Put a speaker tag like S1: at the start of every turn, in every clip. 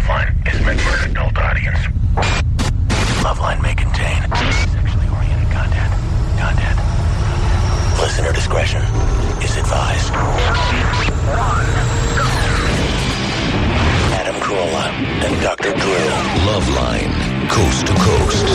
S1: Loveline is meant for an adult audience. Loveline may contain sexually oriented content. Listener discretion is advised. Adam Carolla and Dr. Drew. Loveline, coast to coast.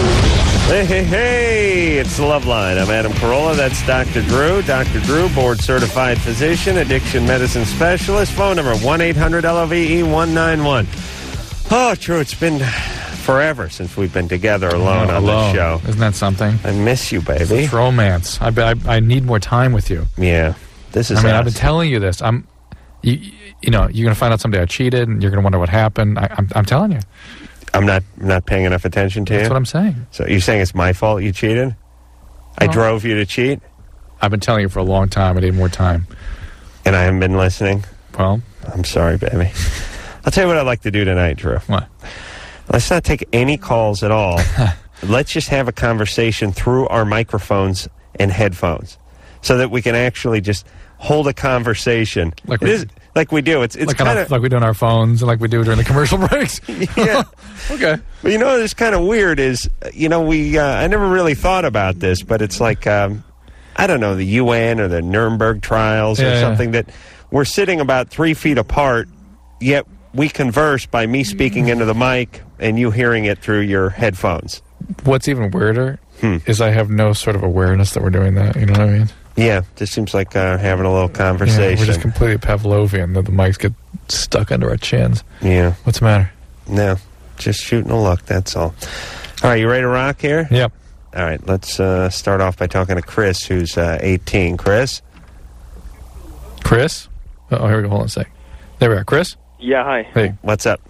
S2: Hey, it's Loveline. I'm Adam Carolla. That's Dr. Drew. Dr. Drew, board-certified physician, addiction medicine specialist. Phone number, 1-800-LOVE-191. Oh, Drew, it's been forever since we've been together alone on this show.
S3: Isn't that something?
S2: I miss you, baby.
S3: It's romance. I need more time with you.
S2: Yeah. This is
S3: I've been telling you this. You know, you're going to find out someday I cheated, and you're going to wonder what happened. I'm telling you.
S2: I'm not paying enough attention to you?
S3: That's what I'm saying.
S2: So you're saying it's my fault you cheated? I drove you to cheat?
S3: I've been telling you for a long time. I need more time.
S2: And I haven't been listening?
S3: Well,
S2: I'm sorry, baby. I'll tell you what I'd like to do tonight, Drew.
S3: What?
S2: Let's not take any calls at all. Let's just have a conversation through our microphones and headphones so that we can actually just hold a conversation. Like we do. It's
S3: like
S2: kind of
S3: like we do on our phones and like we do during the commercial breaks.
S2: Yeah.
S3: Okay.
S2: But you know what's kind of weird is, I never really thought about this, but it's like, I don't know, the UN or the Nuremberg trials or something that we're sitting about 3 feet apart, yet we converse by me speaking into the mic and you hearing it through your headphones.
S3: What's even weirder is I have no sort of awareness that we're doing that. You know what I mean?
S2: Yeah, just seems like having a little conversation.
S3: Yeah, we're just completely Pavlovian that the mics get stuck under our chins.
S2: Yeah.
S3: What's the matter?
S2: No, just shooting a look, that's all. All right, you ready to rock here?
S3: Yep.
S2: All right, let's start off by talking to Chris, who's 18. Chris?
S3: Chris? Oh, here we go. Hold on a sec. There we are. Chris?
S4: Yeah, hi.
S2: Hey. What's up?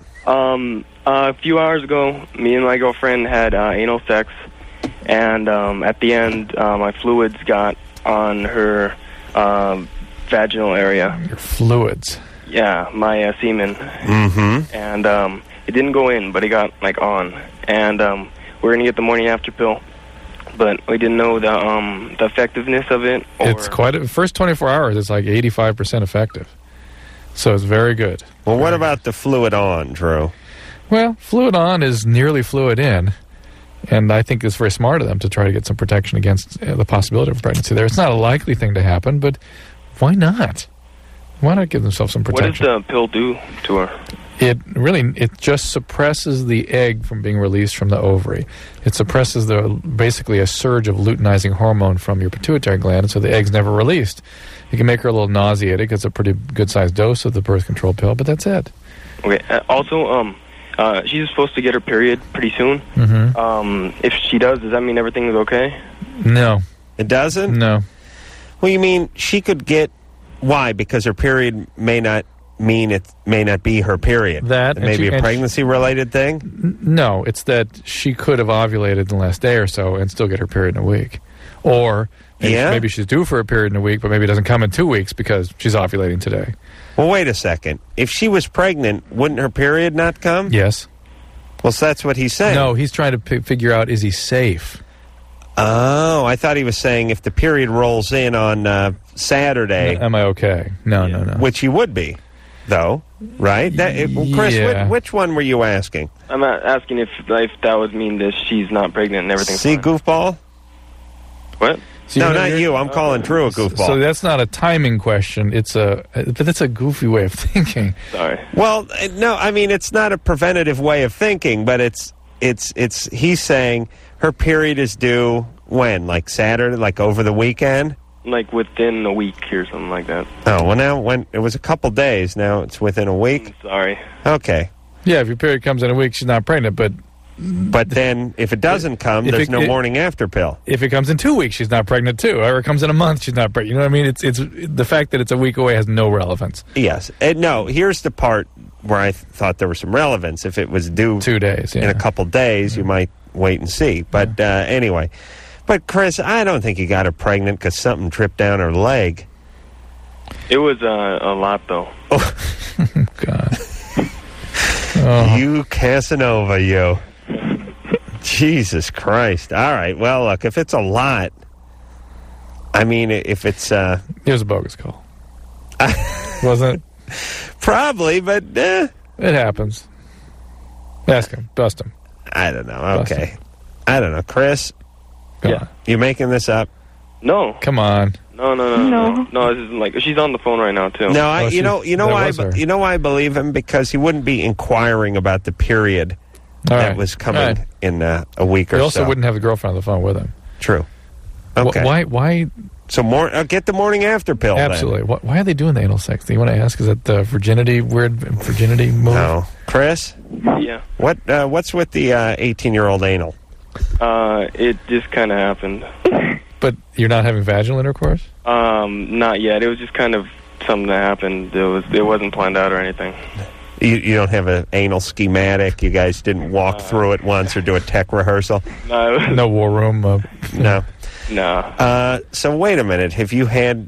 S4: A few hours ago, me and my girlfriend had anal sex, and at the end, my fluids got on her vaginal area.
S3: Your fluids?
S4: Yeah, my semen.
S2: Mm-hmm.
S4: And it didn't go in, but it got, on. And we're going to get the morning after pill, but we didn't know the effectiveness of it.
S3: It's first 24 hours, it's like 85% effective. So it's very good.
S2: Well, what about the fluid on, Drew?
S3: Well, fluid on is nearly fluid in. And I think it's very smart of them to try to get some protection against the possibility of pregnancy there. It's not a likely thing to happen, but why not? Why not give themselves some protection?
S4: What does the pill do to her?
S3: It just suppresses the egg from being released from the ovary. It suppresses basically a surge of luteinizing hormone from your pituitary gland, so the egg's never released. It can make her a little nauseated. It's a pretty good-sized dose of the birth control pill, but that's it.
S4: Okay. Also, she's supposed to get her period pretty soon.
S3: Mm-hmm.
S4: If she does that mean everything is okay?
S3: No.
S2: It doesn't?
S3: No.
S2: Well, you mean she could get... Why? Because her period may not be her period.
S3: That
S2: it may be a pregnancy-related thing?
S3: No, it's that she could have ovulated in the last day or so and still get her period in a week. Or maybe she's due for a period in a week, but maybe it doesn't come in 2 weeks because she's ovulating today.
S2: Well, wait a second. If she was pregnant, wouldn't her period not come?
S3: Yes.
S2: Well, so that's what he's saying.
S3: No, he's trying to figure out, is he safe?
S2: Oh, I thought he was saying if the period rolls in on Saturday...
S3: Am I okay? No.
S2: Which he would be, though, right? Chris, which one were you asking?
S4: I'm asking if that would mean that she's not pregnant and everything's
S2: See,
S4: fine.
S2: goofball?
S4: What?
S2: No, not you. I'm calling Drew a goofball.
S3: So that's not a timing question. But that's a goofy way of thinking.
S4: Sorry.
S2: Well, no, I mean, it's not a preventative way of thinking, but he's saying her period is due when? Like Saturday, like over the weekend?
S4: Like within a week or something like that.
S2: Oh, well, now when it was a couple days, now it's within a week?
S4: I'm sorry.
S2: Okay.
S3: Yeah, if your period comes in a week, she's not pregnant, but
S2: then if it doesn't come, there's no morning after pill.
S3: If it comes in 2 weeks, she's not pregnant too. Or it comes in a month, she's not pregnant. You know what I mean? It's the fact that it's a week away has no relevance.
S2: Yes. No, here's the part where I thought there was some relevance. If it was due
S3: 2 days,
S2: in a couple days, you might wait and see. But anyway. But, Chris, I don't think you got her pregnant because something tripped down her leg.
S4: It was a lot, though.
S2: Oh,
S3: God.
S2: You Casanova, you. Jesus Christ. All right. Well, look, if it's a lot, I mean, if it's...
S3: It was a bogus call. Wasn't it?
S2: Probably, but...
S3: It happens. Ask him. Bust him.
S2: I don't know. Okay. I don't know. Chris,
S4: Yeah.
S2: you making this up?
S4: No.
S3: Come on.
S4: No. This isn't like she's on the phone right now too.
S2: No,
S3: Oh,
S2: you know why I believe him, because he wouldn't be inquiring about the period that was coming in a week or so.
S3: He also wouldn't have the girlfriend on the phone with him.
S2: True. Okay.
S3: Why?
S2: So get the morning after pill.
S3: Absolutely. Why are they doing the anal sex? Do you want to ask? Is that the weird virginity move?
S2: No, Chris.
S4: Yeah.
S2: What's with the 18-year-old anal?
S4: It just kind of happened.
S3: But you're not having vaginal intercourse?
S4: Not yet. It was just kind of something that happened. It wasn't planned out or anything.
S2: You don't have an anal schematic? You guys didn't walk through it once or do a tech rehearsal?
S4: No.
S3: No war room?
S2: No.
S4: No.
S2: So wait a minute. Have you had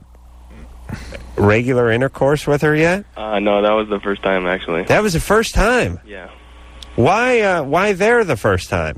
S2: regular intercourse with her yet?
S4: No, that was the first time, actually.
S2: That was the first time?
S4: Yeah.
S2: Why there the first time?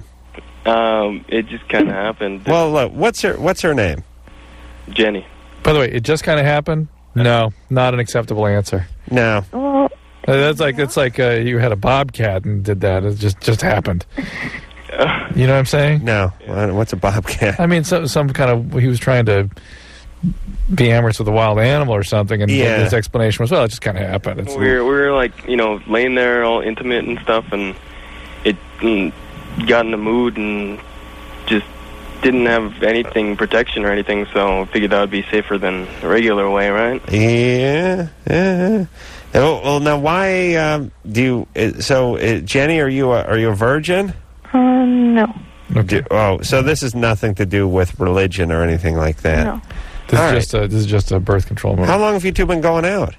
S4: It just kind of happened.
S2: Well, look, what's her name?
S4: Jenny.
S3: By the way, it just kind of happened? No, not an acceptable answer.
S2: No.
S5: Well,
S3: It's like you had a bobcat and did that. It just happened. You know what I'm saying?
S2: No. What's a bobcat?
S3: I mean, some kind of, he was trying to be amorous with a wild animal or something, and his explanation was, well, it just kind of happened.
S4: We were like, laying there all intimate and stuff, and it got in the mood and just didn't have anything, protection or anything, so I figured that would be safer than the regular way, right?
S2: Yeah. Oh, well, now why do you? So, Jenny, are you a virgin?
S5: no.
S3: Okay.
S2: So this is nothing to do with religion or anything like that.
S5: No.
S3: This is just a birth control move.
S2: How long have you two been going out?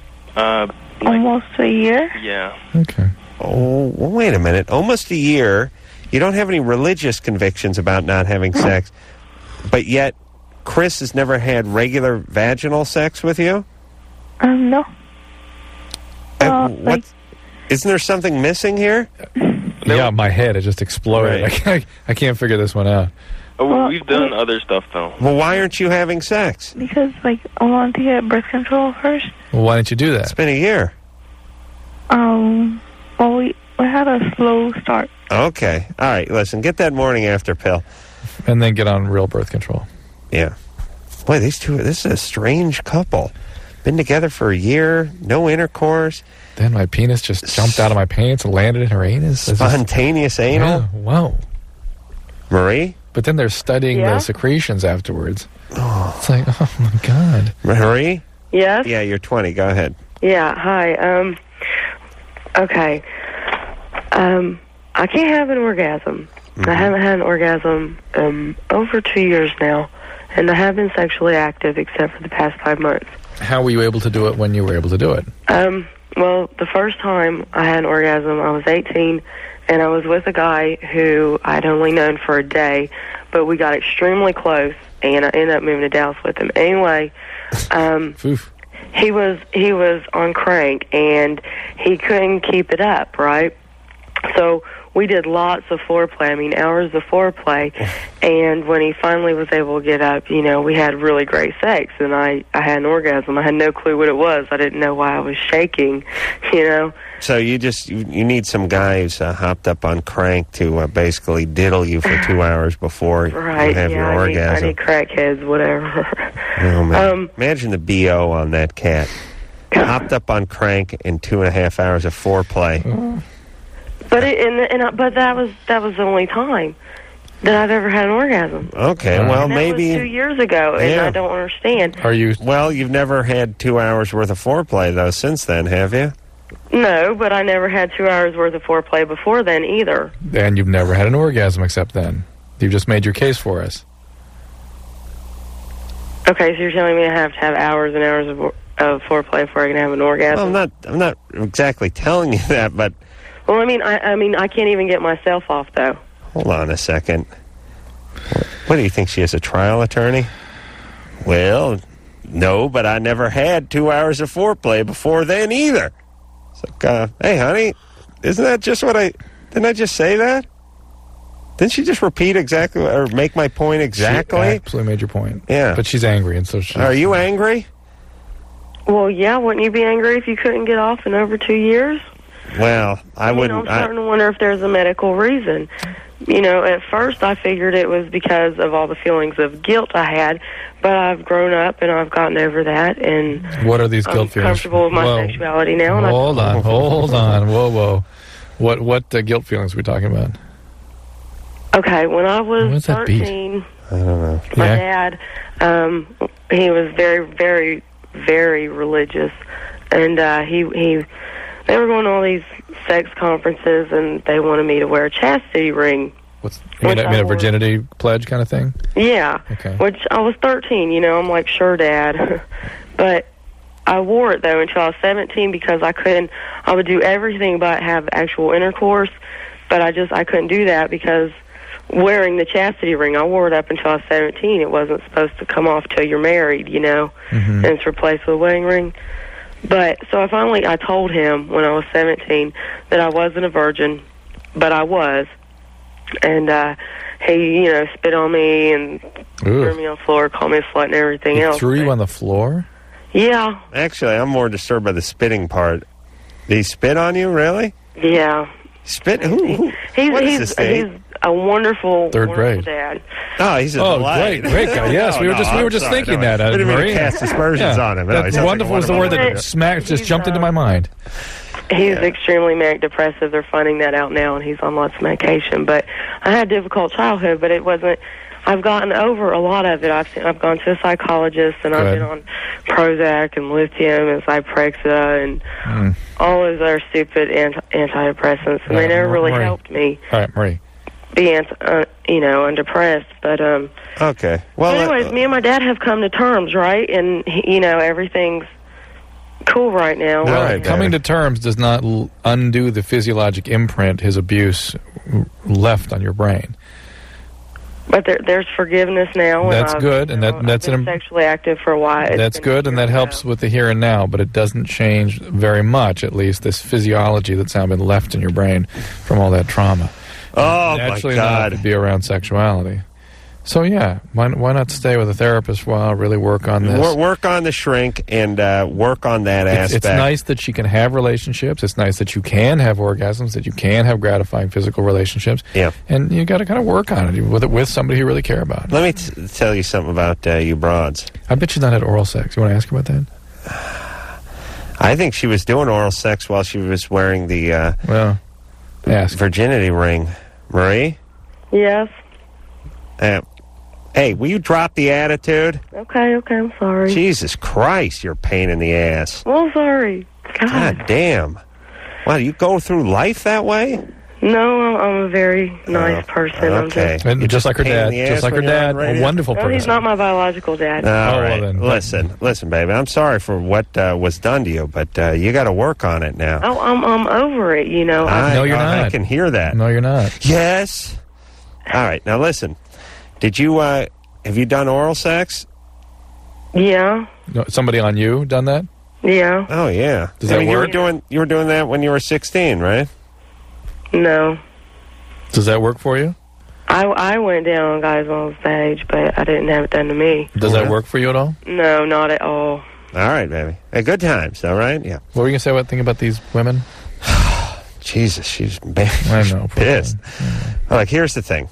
S5: Almost a year.
S4: Yeah.
S3: Okay.
S2: Oh, well, wait a minute. Almost a year. You don't have any religious convictions about not having sex, but yet Chris has never had regular vaginal sex with you?
S5: No.
S2: Isn't there something missing here?
S3: Yeah, my head, it just exploded.
S2: Right.
S3: I can't figure this one out.
S4: Oh, we've done other stuff, though.
S2: Well, why aren't you having sex?
S5: Because, I wanted to get birth control first.
S3: Well, why didn't you do
S2: It's
S3: that?
S2: been a year.
S5: Well, we had a slow start.
S2: Okay. All right, listen, get that morning after pill.
S3: And then get on real birth control.
S2: Yeah. Boy, this is a strange couple. Been together for a year, no intercourse.
S3: Then my penis just jumped out of my pants and landed in her anus.
S2: Spontaneous anal.
S3: Yeah, wow.
S2: Marie?
S3: But then they're studying the secretions afterwards. It's like, oh my God.
S2: Marie?
S6: Yes?
S2: Yeah, you're 20. Go ahead.
S6: Yeah, hi. Okay. I can't have an orgasm. I haven't had an orgasm over 2 years now, and I have been sexually active except for the past 5 months.
S3: How were you able to do it when you were able to do it?
S6: Well, the first time I had an orgasm, I was 18, and I was with a guy who I'd only known for a day, but we got extremely close, and I ended up moving to Dallas with him. Anyway, he was on crank, and he couldn't keep it up, right? So we did lots of foreplay, hours of foreplay, and when he finally was able to get up, we had really great sex, and I had an orgasm. I had no clue what it was. I didn't know why I was shaking,
S2: So you need some guy who's hopped up on crank to basically diddle you for 2 hours before you have your orgasm.
S6: I need crackheads, whatever.
S2: Oh, man. Imagine the BO on that cat. Hopped up on crank in 2.5 hours of foreplay.
S6: But but that was the only time that I've ever had an orgasm.
S2: Okay, well, maybe
S6: that was 2 years ago, and I don't understand.
S3: Are you?
S2: Well, you've never had 2 hours worth of foreplay though since then, have you?
S6: No, but I never had 2 hours worth of foreplay before then either.
S3: And you've never had an orgasm except then. You've just made your case for us.
S6: Okay, so you're telling me I have to have hours and hours of foreplay before I can have an orgasm?
S2: Well, I'm not exactly telling you that, but.
S6: Well, I can't even get myself off, though.
S2: Hold on a second. What do you think, she is a trial attorney? Well, no, but I never had 2 hours of foreplay before then either. It's like, hey, honey, isn't that just didn't I just say that? Didn't she just repeat exactly, or make my point exactly?
S3: She absolutely made your point.
S2: Yeah.
S3: But she's angry, and so she's...
S2: Are you angry?
S6: Well, yeah, wouldn't you be angry if you couldn't get off in over 2 years?
S2: Well,
S6: I'm starting to wonder if there's a medical reason. At first I figured it was because of all the feelings of guilt I had, but I've grown up and I've gotten over that. And
S3: what are these guilt
S6: I'm
S3: feelings?
S6: comfortable with my sexuality now.
S3: Hold on. Whoa. What guilt feelings are we talking about?
S6: Okay, when I was 13,
S2: I don't know.
S6: my dad, he was very, very, very religious, and they were going to all these sex conferences, and they wanted me to wear a chastity ring.
S3: You mean a virginity pledge kind of thing?
S6: Yeah.
S3: Okay.
S6: Which I was 13, I'm like, sure, Dad. But I wore it, though, until I was 17 because I would do everything but have actual intercourse, but I couldn't do that because wearing the chastity ring, I wore it up until I was 17. It wasn't supposed to come off till you're married, and it's replaced with a wedding ring. But so I told him when I was 17 that I wasn't a virgin, but I was. And he, spit on me and threw me on the floor, called me a slut and everything else.
S3: Threw you on the floor?
S6: Yeah.
S2: Actually, I'm more disturbed by the spitting part. Did he spit on you, really?
S6: Yeah.
S2: Spit? Who?
S6: He's a wonderful,
S3: third grade
S6: dad.
S2: Oh, he's a delight.
S3: Great guy. Yes, we were just thinking that.
S2: I didn't mean to
S3: Maria.
S2: cast aspersions on him.
S3: That's wonderful was the word that just jumped into my mind.
S6: He's extremely manic depressive. They're finding that out now, and he's on lots of medication. But I had a difficult childhood, but it wasn't. I've gotten over a lot of it. I've gone to a psychologist, and I've been on Prozac and lithium and Zyprexa and all those other stupid antidepressants, and they never really helped me.
S3: All right, Marie.
S6: Be undepressed, but
S2: okay. Well,
S6: anyways, me and my dad have come to terms, right? And everything's cool right now.
S3: Right. Coming to terms does not undo the physiologic imprint his abuse left on your brain.
S6: But there's forgiveness now.
S3: That's good, and that's
S6: been sexually active for a while.
S3: That's good, and that helps with the here and now. But it doesn't change very much, at least, this physiology that's now been left in your brain from all that trauma.
S2: Oh,
S3: naturally
S2: my God.
S3: Not to be around sexuality. So, yeah, why not stay with a therapist for a while, really work on this?
S2: Work on the shrink and work on that aspect.
S3: It's nice that she can have relationships. It's nice that you can have orgasms, that you can have gratifying physical relationships.
S2: Yeah.
S3: And you got to kind of work on it with somebody you really care about.
S2: Let me tell you something about you broads.
S3: I bet she's not had oral sex. You want to ask her about that?
S2: I think she was doing oral sex while she was wearing the virginity ring. Marie?
S6: Yes?
S2: Hey, will you drop the attitude?
S6: Okay, I'm sorry.
S2: Jesus Christ, you're a pain in the ass.
S6: Well, sorry.
S2: God damn. Wow, you go through life that way?
S6: No, I'm a very nice person.
S2: Okay.
S3: And just like her dad. Just like her dad. A wonderful person.
S6: He's not my biological dad.
S2: All right. Well, then. Listen, baby. I'm sorry for what was done to you, but you got to work on it now.
S6: Oh, I'm over it,
S3: No, you're not.
S2: I can hear that.
S3: No, you're not.
S2: Yes. All right. Now, listen. Did you, have you done oral sex?
S6: Yeah.
S3: No, somebody on you done that?
S6: Yeah.
S2: Oh, yeah.
S3: Does that work?
S2: You were doing that when you were 16, right?
S6: No.
S3: Does that work for you?
S6: I went down on guys on stage, but I didn't have it done to me.
S3: Does that work for you at all?
S6: No, not at all.
S2: All right, baby. Hey, good times, all right? Yeah.
S3: What were you going to say about about these women?
S2: Jesus, she's
S3: I know,
S2: pissed. Like, here's the thing.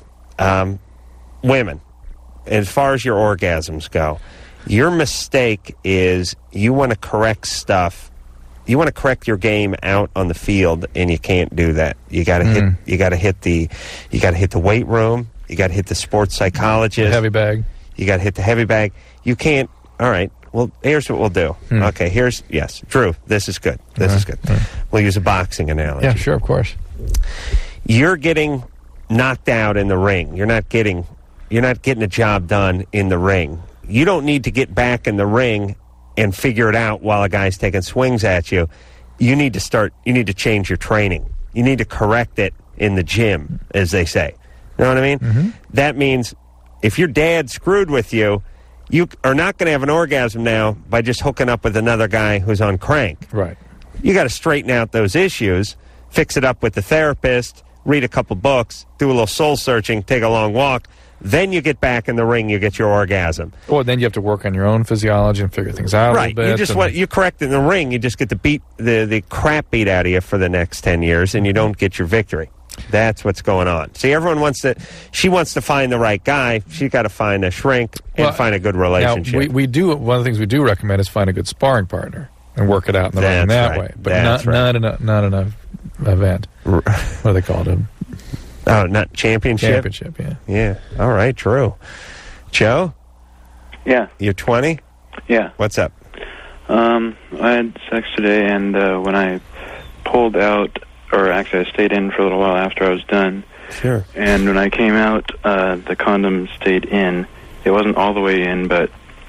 S2: Women, as far as your orgasms go, your mistake is you want to correct stuff. You want to correct your game out on the field, and you can't do that. You got to hit. You got to hit the weight room. You got to hit the sports psychologist.
S3: The heavy bag.
S2: You got to hit the heavy bag. You can't. All right. Well, here's what we'll do. Okay. Drew. This is good. This is good. We'll use a boxing analogy.
S3: Yeah, sure, of course.
S2: You're getting knocked out in the ring. You're not getting a job done in the ring. You don't need to get back in the ring and figure it out while a guy's taking swings at you. You need to change your training. You need to correct it in the gym, as they say. You know what I mean? Mm-hmm. That means if your dad screwed with you, you are not going to have an orgasm now by just hooking up with another guy who's on crank.
S3: Right.
S2: You got to straighten out those issues, fix it up with the therapist, read a couple books, do a little soul searching, take a long walk. then you get back in the ring, you get your orgasm.
S3: Well, then you have to work on your own physiology and figure things out
S2: Right.
S3: a little bit.
S2: You correct in the ring, you just get the crap beat out of you for the next 10 years, and you don't get your victory. That's what's going on. See, she wants to find the right guy. She's got to find a shrink and find a good relationship.
S3: Now, we do, one of the things we do recommend is find a good sparring partner and work it out in the ring that way. But not in an event. What do they call it?
S2: Oh, not championship?
S3: Championship, yeah.
S2: Yeah. All right, true. Joe?
S7: Yeah.
S2: You're 20?
S7: Yeah.
S2: What's up?
S7: I had sex today, and when I pulled out, or actually I stayed in for a little while after I was done.
S2: Sure.
S7: And when I came out, the condom stayed in. It wasn't all the way in, but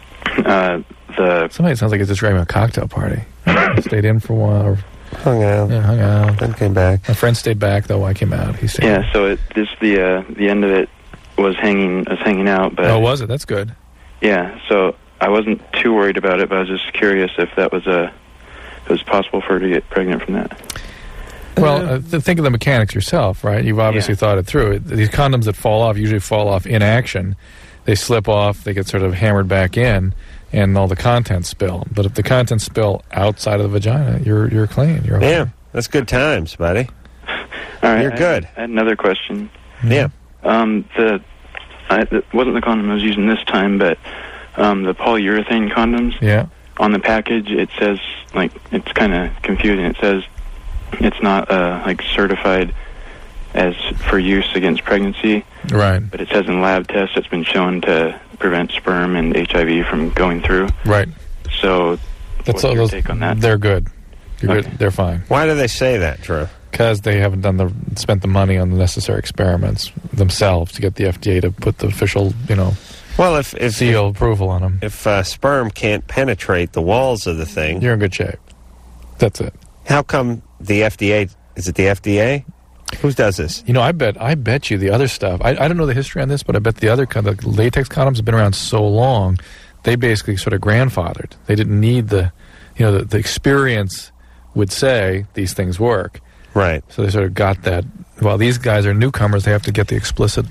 S3: Somebody sounds like it's describing a cocktail party. I stayed in for a while.
S2: Hung out.
S3: Yeah, hung out.
S2: Then came back.
S3: My friend stayed back, though. I came out. He stayed.
S7: Yeah, so the end of it was hanging out. But
S3: oh, was it? That's good.
S7: Yeah, so I wasn't too worried about it, but I was just curious if it was possible for her to get pregnant from that.
S3: Well, think of the mechanics yourself, right? You've obviously thought it through. These condoms that fall off usually fall off in action. They slip off, they get sort of hammered back in, and all the contents spill. But if the contents spill outside of the vagina, you're clean. You're okay.
S2: Yeah, that's good times, buddy.
S7: All right,
S2: You're good.
S7: I had another question.
S2: Yeah.
S7: It wasn't the condom I was using this time, but the polyurethane condoms.
S3: Yeah.
S7: On the package, it says, like, it's kind of confusing. It says it's not certified as for use against pregnancy.
S3: Right.
S7: But it says in lab tests it's been shown to prevent sperm and HIV from going through.
S3: Right.
S7: So what's your take on that?
S3: They're good. Good. They're fine.
S2: Why do they say that, Drew?
S3: Because they haven't spent the money on the necessary experiments themselves to get the FDA to put the official,
S2: well, if
S3: seal approval on them.
S2: If sperm can't penetrate the walls of the thing,
S3: you're in good shape. That's it.
S2: How come the FDA? Is it the FDA? Who does this?
S3: I bet you the other stuff. I don't know the history on this, but I bet the latex condoms have been around so long, they basically sort of grandfathered. They didn't need the experience would say these things work.
S2: Right.
S3: So they sort of got that. While these guys are newcomers, they have to get the explicit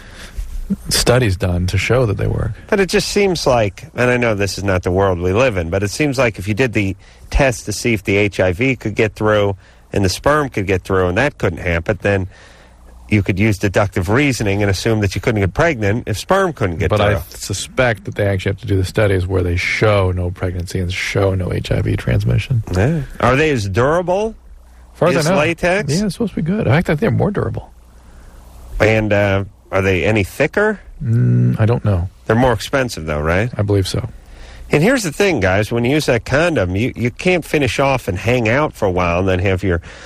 S3: studies done to show that they work.
S2: But it just seems like, and I know this is not the world we live in, but it seems like if you did the test to see if the HIV could get through and the sperm could get through and that couldn't happen, then you could use deductive reasoning and assume that you couldn't get pregnant if sperm couldn't get through.
S3: But I suspect that they actually have to do the studies where they show no pregnancy and show no HIV transmission.
S2: Yeah. Are they as durable as latex?
S3: Yeah, it's supposed to be good. In fact, I think they're more durable.
S2: And are they any thicker?
S3: I don't know.
S2: They're more expensive, though, right?
S3: I believe so.
S2: And here's the thing, guys. When you use that condom, you can't finish off and hang out for a while and then have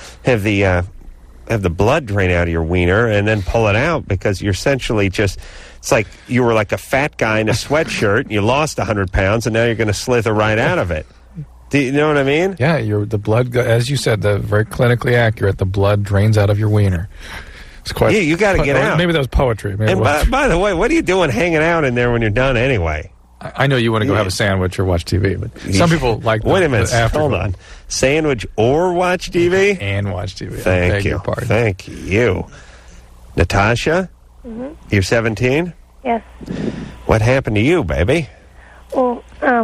S2: the blood drain out of your wiener and then pull it out, because you're essentially it's like you were like a fat guy in a sweatshirt and you lost 100 pounds and now you're going to slither right out of it. Do you know what I mean?
S3: Yeah, the blood, as you said, very clinically accurate, the blood drains out of your wiener. It's quite.
S2: Yeah, you got to get out.
S3: Maybe that was poetry.
S2: And by the way, what are you doing hanging out in there when you're done anyway?
S3: I know you want to go have a sandwich or watch TV, but some people like
S2: Wait a minute. Hold on. Sandwich or watch TV?
S3: And watch TV.
S2: Thank you. Thank you. Natasha?
S5: Mm-hmm.
S2: You're 17?
S5: Yes.
S2: What happened to you, baby?
S5: Well,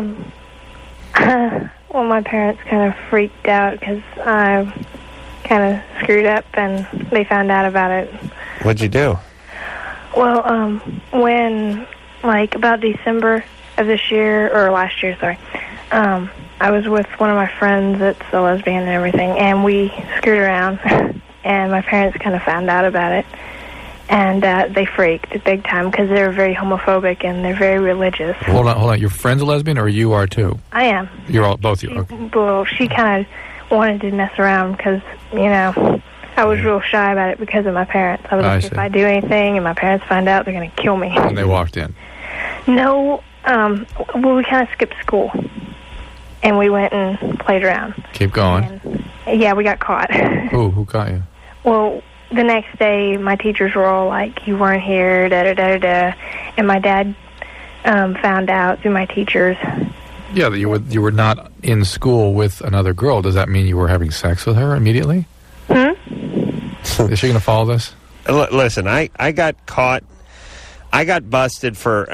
S5: my parents kind of freaked out because I kind of screwed up and they found out about it.
S2: What'd you do?
S5: Well, when, about December of this year, or last year, sorry, I was with one of my friends that's a lesbian and everything, and we screwed around, and my parents kind of found out about it, and they freaked big time because they're very homophobic and they're very religious.
S3: Hold on. Your friend's a lesbian, or you are too?
S5: I am.
S3: Both you. Okay.
S5: Well, she kind of wanted to mess around because, I was real shy about it because of my parents. I was like, if I do anything and my parents find out, they're going to kill me.
S3: And they walked in.
S5: No, we kind of skipped school, and we went and played around.
S3: Keep going.
S5: And, yeah, we got caught.
S3: Who caught you?
S5: Well, the next day, my teachers were all like, you weren't here, da-da-da-da-da, and my dad found out through my teachers.
S3: Yeah, that you were not in school with another girl. Does that mean you were having sex with her immediately? Is she going to follow this?
S2: Listen, I got caught. I got busted for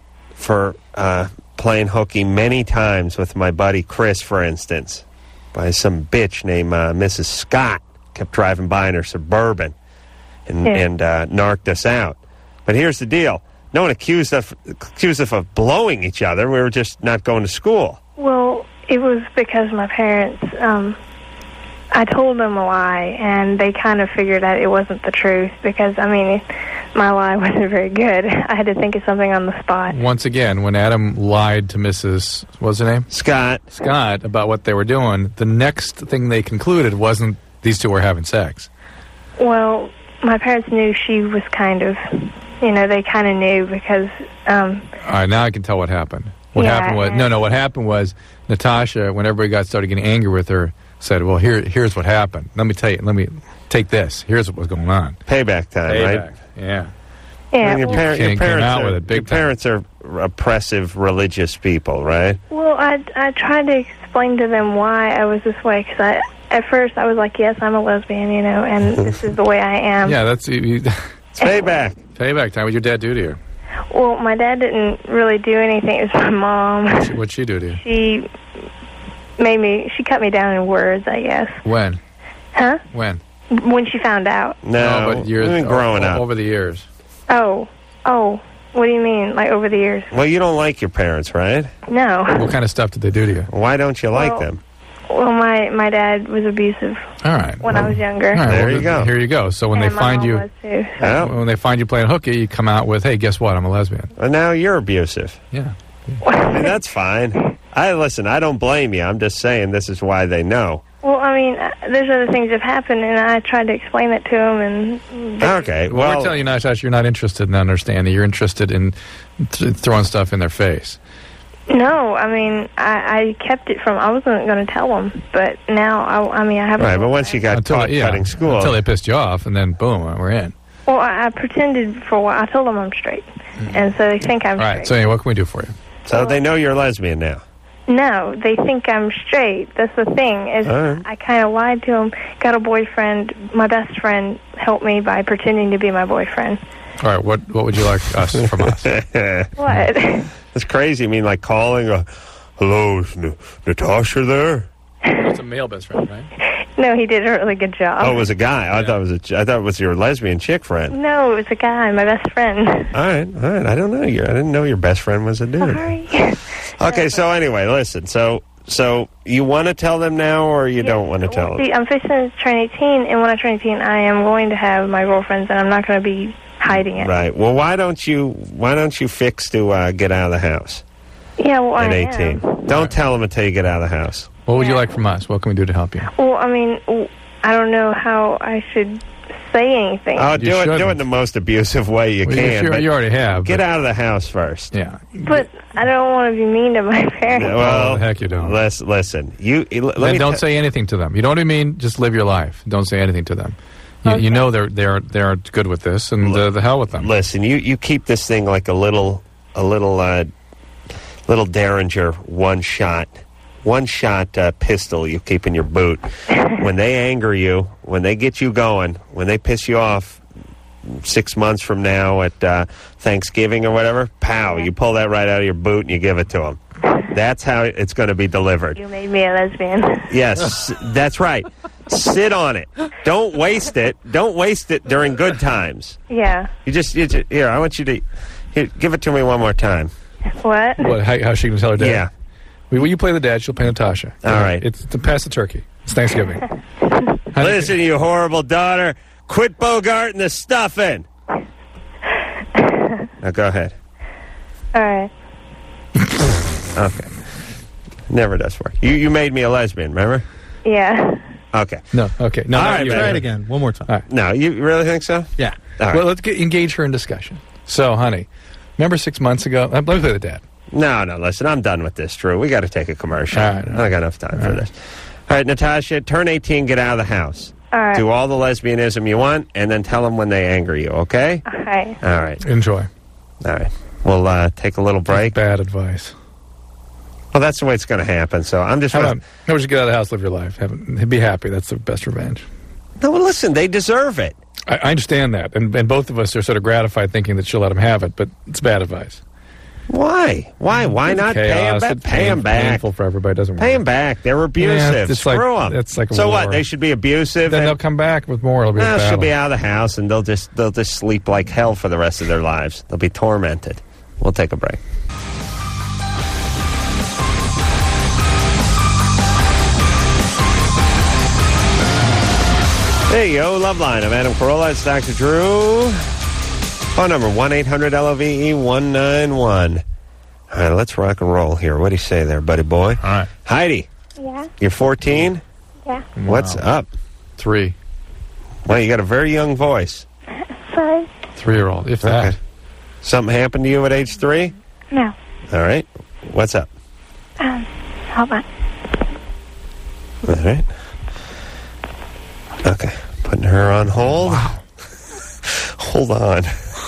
S2: playing hooky many times with my buddy Chris, for instance, by some bitch named Mrs. Scott. Kept driving by in her Suburban and narked us out. But here's the deal. No one accused us of blowing each other. We were just not going to school.
S5: Well, it was because my parents, I told them a lie, and they kind of figured out it wasn't the truth because, I mean, my lie wasn't very good. I had to think of something on the spot.
S3: Once again, when Adam lied to Mrs. What's her name?
S2: Scott,
S3: about what they were doing, the next thing they concluded wasn't these two were having sex.
S5: Well, my parents knew she was kind of, they kind of knew because...
S3: All right, now I can tell what happened. What happened was Natasha, when everybody started getting angry with her, said, well, here's what happened. Let me tell you. Let me take this. Here's what was going on.
S2: Payback time, right?
S3: Yeah.
S5: Yeah.
S2: Your parents are oppressive religious people, right?
S5: Well, I tried to explain to them why I was this way because at first I was like, yes, I'm a lesbian, and this is the way I am.
S3: Yeah, it's
S2: payback.
S3: Payback time. What did your dad do to you?
S5: Well, my dad didn't really do anything. It was my mom.
S3: What'd she do to you?
S5: She cut me down in words, I guess.
S3: When?
S5: Huh?
S3: When
S5: she found out.
S2: No,
S3: but years
S2: growing up.
S3: Over the years.
S5: Oh. What do you mean, like over the years?
S2: Well, you don't like your parents, right?
S5: No.
S3: What kind of stuff did they do to you?
S2: Why don't you like them?
S5: Well, my dad was abusive.
S3: All right.
S5: When I was younger.
S3: All right,
S2: there you go.
S3: Here you go. So when they find you,
S5: was too, so.
S3: when they find you playing hooky, you come out with, "Hey, guess what? I'm a lesbian."
S2: Well, now you're abusive.
S3: Yeah.
S2: I mean, that's fine. I don't blame you. I'm just saying this is why they know.
S5: Well, I mean, there's other things that have happened, and I tried to explain it to them. And
S2: okay,
S3: well, we're telling you, Natasha, you're not interested in understanding. You're interested in throwing stuff in their face.
S5: No, I mean, I kept it from. I wasn't going to tell them, but now I have.
S2: Right, but once you got caught cutting school,
S3: until they pissed you off, and then boom, we're in.
S5: Well, I pretended for a while. I told them I'm straight, and so they think I'm straight.
S3: All right. So anyway, what can we do for you?
S2: So they know you're a lesbian now.
S5: No, they think I'm straight. That's the thing. Is I kind of lied to them. Got a boyfriend. My best friend helped me by pretending to be my boyfriend.
S3: All right. What would you like from us?
S5: What?
S2: That's crazy. I mean, like calling hello, is Natasha there?
S3: It's a male best friend, right?
S5: No, he did a really good job.
S2: Oh, it was a guy. I thought it was your lesbian chick friend.
S5: No, it was a guy, my best friend.
S2: All right. I don't know you. I didn't know your best friend was a dude.
S5: Sorry.
S2: Okay, so anyway, listen. So you want to tell them now, or you don't want to tell them?
S5: See, I'm fixing to turn 18, and when I turn 18, I am going to have my girlfriends, and I'm not going to be hiding it.
S2: Right. Well, why don't you fix to get out of the house?
S5: Yeah, well,
S2: at 18. Don't tell them until you get out of the house.
S3: What would you like from us? What can we do to help you?
S5: Well, I mean, I don't know how I should say anything.
S2: Oh, do it in the most abusive way you can.
S3: You already have.
S2: Get out of the house first.
S3: Yeah.
S5: But I don't want to be mean to my parents.
S2: Well,
S3: heck you don't.
S2: Listen.
S3: Don't say anything to them. You know what I mean? Just live your life. Don't say anything to them. You know they're good with this, and the hell with them.
S2: Listen, you keep this thing like a little Derringer one shot pistol you keep in your boot. When they anger you, when they get you going, when they piss you off 6 months from now at Thanksgiving or whatever, pow, you pull that right out of your boot and you give it to them. That's how it's going to be delivered.
S5: You made me a lesbian.
S2: Yes, that's right. Sit on it. Don't waste it. Don't waste it during good times.
S5: Yeah.
S2: You just here, I want you to give it to me one more time.
S5: What?
S3: How she can tell her dad?
S2: Yeah.
S3: Will you play the dad? She'll play Natasha.
S2: All right.
S3: It's to pass the turkey. It's Thanksgiving.
S2: Listen, you horrible daughter. Quit bogarting the stuffing. Now go ahead.
S5: All right.
S2: Okay. Never does work. You made me a lesbian, remember?
S5: Yeah.
S2: Okay.
S3: No. Okay. No.
S2: All right,
S8: try it again. One more time.
S3: All right.
S2: No, you really think so?
S8: Yeah.
S2: All right.
S3: Well, let's engage her in discussion. So, honey, remember 6 months ago? Let me play the dad.
S2: No, listen, I'm done with this, Drew. We got to take a commercial.
S3: All right.
S2: I don't got enough time for this. All right, Natasha, turn 18, get out of the house.
S5: All right.
S2: Do all the lesbianism you want, and then tell them when they anger you, okay?
S5: Okay.
S2: All right.
S3: Enjoy.
S2: All right. We'll take a little break.
S3: Bad advice.
S2: Well, that's the way it's going to happen, so I'm just...
S3: How would you get out of the house, live your life? Be happy. That's the best revenge.
S2: No, well, listen, they deserve it.
S3: I understand that, and both of us are sort of gratified thinking that she'll let him have it, but it's bad advice.
S2: Why? Why not
S3: Chaos.
S2: pay him back?
S3: Painful for everybody. Doesn't
S2: Pay
S3: work.
S2: them back. They're abusive.
S3: it's
S2: Screw
S3: like-
S2: them.
S3: it's like a
S2: so
S3: war.
S2: what? They should be abusive.
S3: Then
S2: and-
S3: they'll come back with more. It'll be a
S2: Well, she'll
S3: battle.
S2: be out of the house, and they'll just sleep like hell for the rest of their lives. They'll be tormented. We'll take a break. There you go, Loveline. I'm Adam Carolla. It's Dr. Drew. Phone number 1-800-LOVE-191. All right, let's rock and roll here. What do you say there, buddy boy?
S3: All right.
S2: Heidi,
S5: Yeah.
S2: you're 14?
S5: Yeah.
S2: What's up?
S3: 3.
S2: Well, you got a very young voice.
S5: 5.
S3: 3-year-old, if that.
S2: Okay. Something happened to you at age 3?
S5: No.
S2: All right. What's up?
S5: Hold on.
S2: All right. Okay. Putting her on hold.
S3: Wow.
S2: Hold on.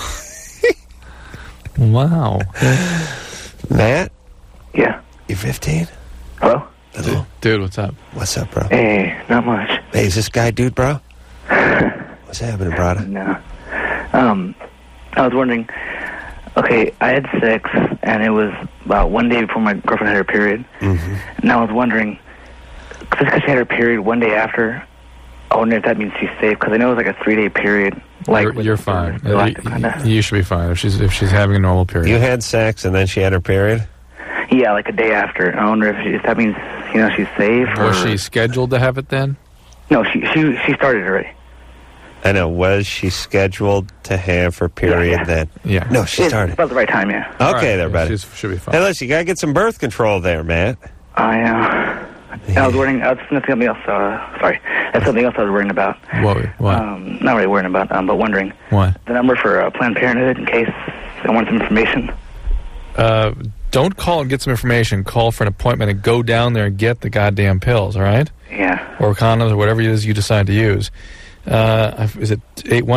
S3: Wow.
S2: Matt,
S8: Yeah.
S2: you 15?
S8: Hello?
S2: Hello.
S3: Dude, what's up?
S2: What's up, bro?
S8: Hey, not much.
S2: Hey, is this guy dude, bro? What's happening, brother?
S8: No. I was wondering, okay, I had sex, and it was about one day before my girlfriend had her period.
S2: Mm-hmm.
S8: And I was wondering, just because she had her period one day after, I wonder if that means she's safe, because I know it was like a 3-day period. Like
S3: You're fine.
S8: Kinda.
S3: You should be fine if she's having a normal period.
S2: You had sex and then she had her period?
S8: Yeah, like a day after. I wonder if that means, she's safe.
S3: Was
S8: or...
S3: she scheduled to have it then?
S8: No, she started already.
S2: I know. Was she scheduled to have her period
S8: Yeah.
S2: then?
S3: Yeah.
S2: No, she
S8: It's
S2: started.
S8: about the right time, yeah.
S2: Okay,
S3: All right,
S2: there,
S3: yeah,
S2: buddy.
S3: she should be fine.
S2: Hey, listen, you got to get some birth control there, Matt.
S8: I was wondering, that's something else, sorry. That's something else I was worrying about.
S3: What?
S8: Not really worrying about, but wondering.
S3: What?
S8: The number for Planned Parenthood in case I want some information.
S3: Don't call and get some information. Call for an appointment and go down there and get the goddamn pills, all right?
S8: Yeah.
S3: Or condoms or whatever it is you decide to use. Is it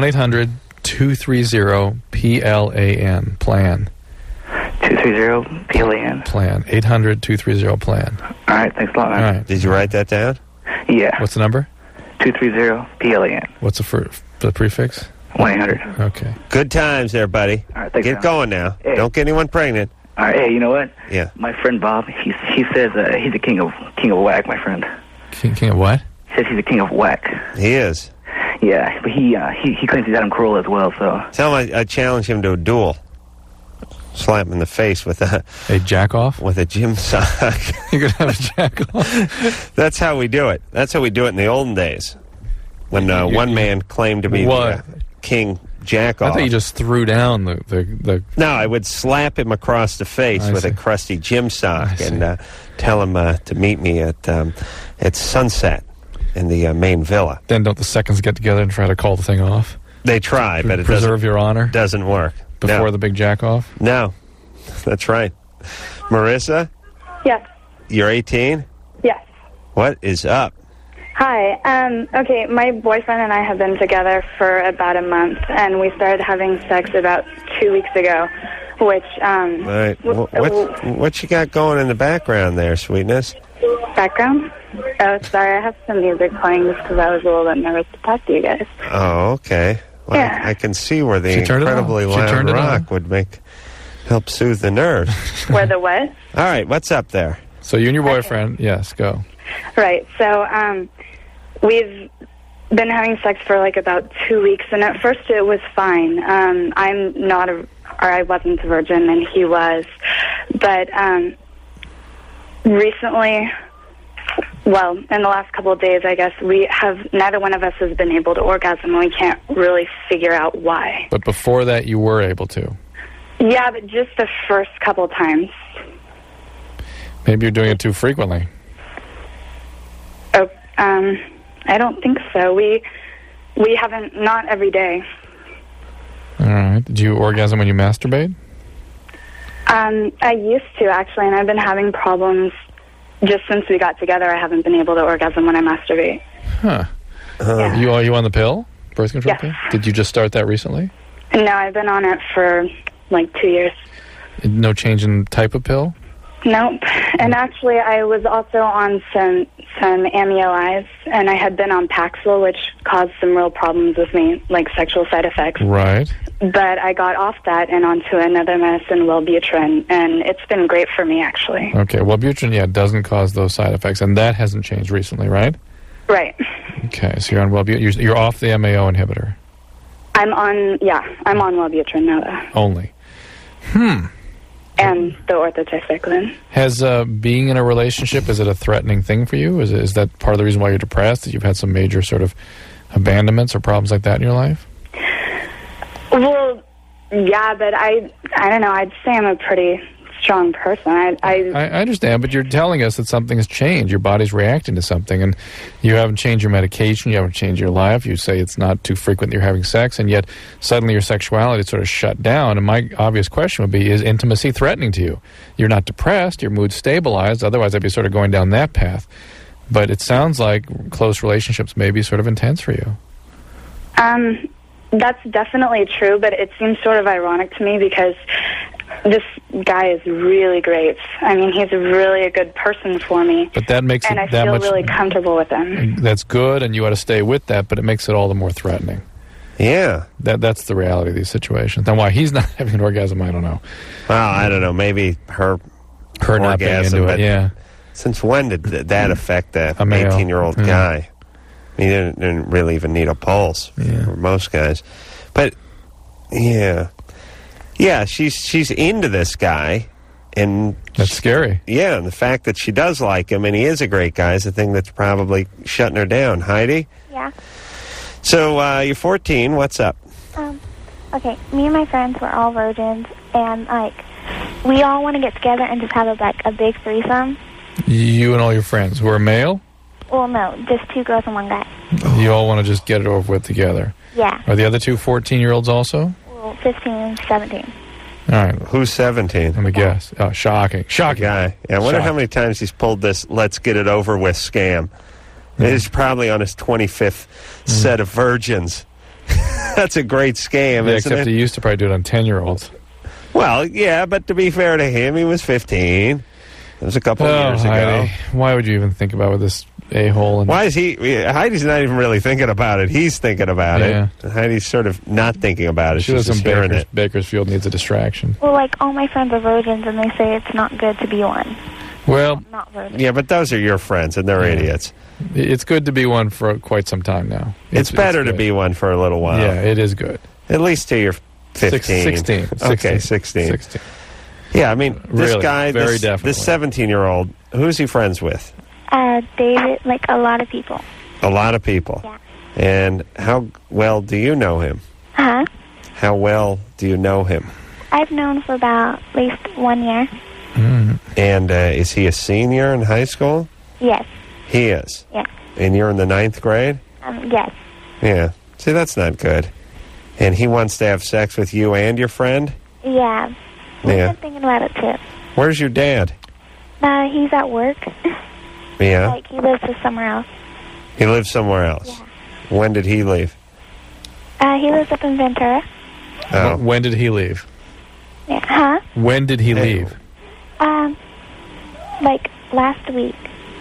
S3: 1-800-230-PLAN? Plan.
S8: 230-PLAN.
S3: Plan. 800-230-PLAN.
S8: All right, thanks a lot,
S3: All
S8: man.
S3: right.
S2: Did you write that down?
S8: Yeah.
S3: What's the number?
S8: 230-PLAN.
S3: What's the prefix?
S8: 1-800.
S3: Okay.
S2: Good times there, buddy.
S8: All right, thanks,
S2: Get
S8: man.
S2: going now.
S8: Hey.
S2: Don't get anyone pregnant.
S8: All right, hey, you know what?
S2: Yeah.
S8: My friend Bob, he says he's the king of whack, my friend.
S3: King of what?
S8: He says he's the king of whack.
S2: He is.
S8: Yeah, but he claims he's Adam Carolla as well, so...
S2: Tell him I challenge him to a duel. Slap him in the face with a
S3: Jack off?
S2: with a gym sock.
S3: You're going to have a jack off?
S2: That's how we do it. That's how we do it in the olden days. When one man claimed to be
S3: What?
S2: the king jack
S3: I
S2: off.
S3: thought you just threw down the
S2: No, I would slap him across the face
S3: I
S2: with a
S3: see.
S2: crusty gym sock
S3: I see.
S2: and tell him to meet me at sunset in the main villa.
S3: Then don't the seconds get together and try to call the thing off?
S2: They try, but it
S3: Preserve your honor
S2: doesn't work.
S3: before
S2: No.
S3: the big jack off?
S2: No, that's right. Marissa,
S5: Yes.
S2: you're 18?
S5: Yes.
S2: What is up?
S5: Hi. Okay, my boyfriend and I have been together for about a month, and we started having sex about 2 weeks ago, which,
S2: All right. What you got going in the background there, sweetness?
S5: background? Oh, sorry, I have some music playing just because I was a little bit nervous to talk to you guys.
S2: Oh, okay. Well,
S5: Yeah.
S2: I can see where the
S3: She turned it on.
S2: incredibly
S3: She
S2: loud
S3: turned it on.
S2: rock would help soothe the nerves.
S5: Where the what?
S2: All right, what's up there?
S3: So you and your boyfriend, yes, go.
S5: Right, so, we've been having sex for like about 2 weeks, and at first it was fine. I wasn't a virgin, and he was. But recently, well, in the last couple of days, I guess, neither one of us has been able to orgasm, and we can't really figure out why.
S3: But before that, you were able to.
S5: Yeah, but just the first couple times.
S3: Maybe you're doing it too frequently.
S5: Oh, I don't think so. We haven't, not every day.
S3: All right. Did you orgasm when you masturbate?
S5: I used to, actually, and I've been having problems just since we got together. I haven't been able to orgasm when I masturbate.
S3: Huh.
S5: Yeah.
S3: Are you on the pill? Birth control
S5: Yes.
S3: pill? Did you just start that recently?
S5: No, I've been on it for like 2 years.
S3: No change in type of pill?
S9: Nope. And actually, I was also on some amyloids, and I had been on Paxil, which caused some real problems with me, like sexual side effects.
S3: Right.
S9: But I got off that and onto another medicine, Wellbutrin, and it's been great for me, actually.
S3: Okay, Wellbutrin, doesn't cause those side effects, and that hasn't changed recently, right?
S9: Right.
S3: Okay, so you're on Wellbutrin. You're off the MAO inhibitor.
S9: I'm on Wellbutrin now, though.
S3: Only.
S9: And the orthoticagrelin.
S3: Has being in a relationship, is it a threatening thing for you? Is that part of the reason why you're depressed, that you've had some major sort of abandonments or problems like that in your life?
S9: Well, yeah, but I don't know. I'd say I'm a pretty strong person. I
S3: understand, but you're telling us that something has changed. Your body's reacting to something, and you haven't changed your medication, you haven't changed your life. You say it's not too frequent that you're having sex, and yet suddenly your sexuality is sort of shut down. And my obvious question would be, is intimacy threatening to you? You're not depressed, your mood's stabilized, otherwise I'd be sort of going down that path. But it sounds like close relationships may be sort of intense for you.
S9: That's definitely true, but it seems sort of ironic to me because this guy is really great. I mean, he's really a good person for me.
S3: But that makes
S9: and
S3: it
S9: I
S3: that
S9: feel
S3: much
S9: really comfortable with him.
S3: That's good, and you ought to stay with that, but it makes it all the more threatening.
S2: Yeah.
S3: That's the reality of these situations. Now, why he's not having an orgasm, I don't know.
S2: Well, I don't know. Maybe her
S3: not being
S2: orgasm,
S3: into it, yeah.
S2: Since when did that affect that
S3: male.
S2: 18-year-old guy? He didn't really even need a pulse for most guys. But, yeah, she's into this guy. And
S3: that's scary.
S2: Yeah, and the fact that she does like him and he is a great guy is the thing that's probably shutting her down. Heidi?
S10: Yeah.
S2: So, you're 14. What's up?
S10: Okay, me and my friends were all virgins, and, we all want to get together and just have, a big threesome.
S3: You and all your friends who are male?
S10: Well, no, just 2 girls and 1 guy.
S3: You all want to just get it over with together?
S10: Yeah.
S3: Are the other 2 14-year-olds also?
S10: Well, 15 and 17.
S3: All right.
S2: Who's 17?
S3: Let me guess. Oh, shocking. Shocking.
S2: Guy. Yeah, I wonder how many times he's pulled this let's get it over with scam. He's probably on his 25th set of virgins. That's a great scam, isn't
S3: except
S2: it?
S3: he used to probably do it on 10-year-olds.
S2: Well, yeah, but to be fair to him, he was 15. It was a couple of years ago.
S3: Heidi, why would you even think about with this a-hole?
S2: Why is he... Heidi's not even really thinking about it. He's thinking about it. And Heidi's sort of not thinking about it.
S3: She
S2: She's just hearing it.
S3: Bakersfield needs a distraction.
S10: Well, all my friends are virgins, and they say it's not good to be one.
S3: Well...
S10: Not virgins.
S2: Yeah, but those are your friends, and they're idiots.
S3: It's good to be one for quite some time now.
S2: It's better to be one for a little while.
S3: Yeah, it is good.
S2: At least till you're 15.
S3: 16.
S2: Okay, 16. Yeah, I mean, this
S3: really,
S2: guy,
S3: very
S2: this 17-year-old, who's he friends with?
S10: David, a lot of people.
S2: A lot of people?
S10: Yeah.
S2: And how well do you know him?
S10: Huh?
S2: How well do you know him?
S10: I've known for about at least 1 year.
S2: And is he a senior in high school?
S10: Yes.
S2: He is?
S10: Yes.
S2: And you're in the 9th grade?
S10: Yes.
S2: Yeah. See, that's not good. And he wants to have sex with you and your friend?
S10: Yeah. We've been thinking about it, too.
S2: Where's your dad?
S10: He's at work.
S2: Yeah?
S10: He lives somewhere else.
S2: He lives somewhere else?
S10: Yeah.
S2: When did he leave?
S10: He lives up in Ventura.
S3: Oh. When did he leave?
S10: Yeah. Huh?
S3: When did he leave?
S10: Last week.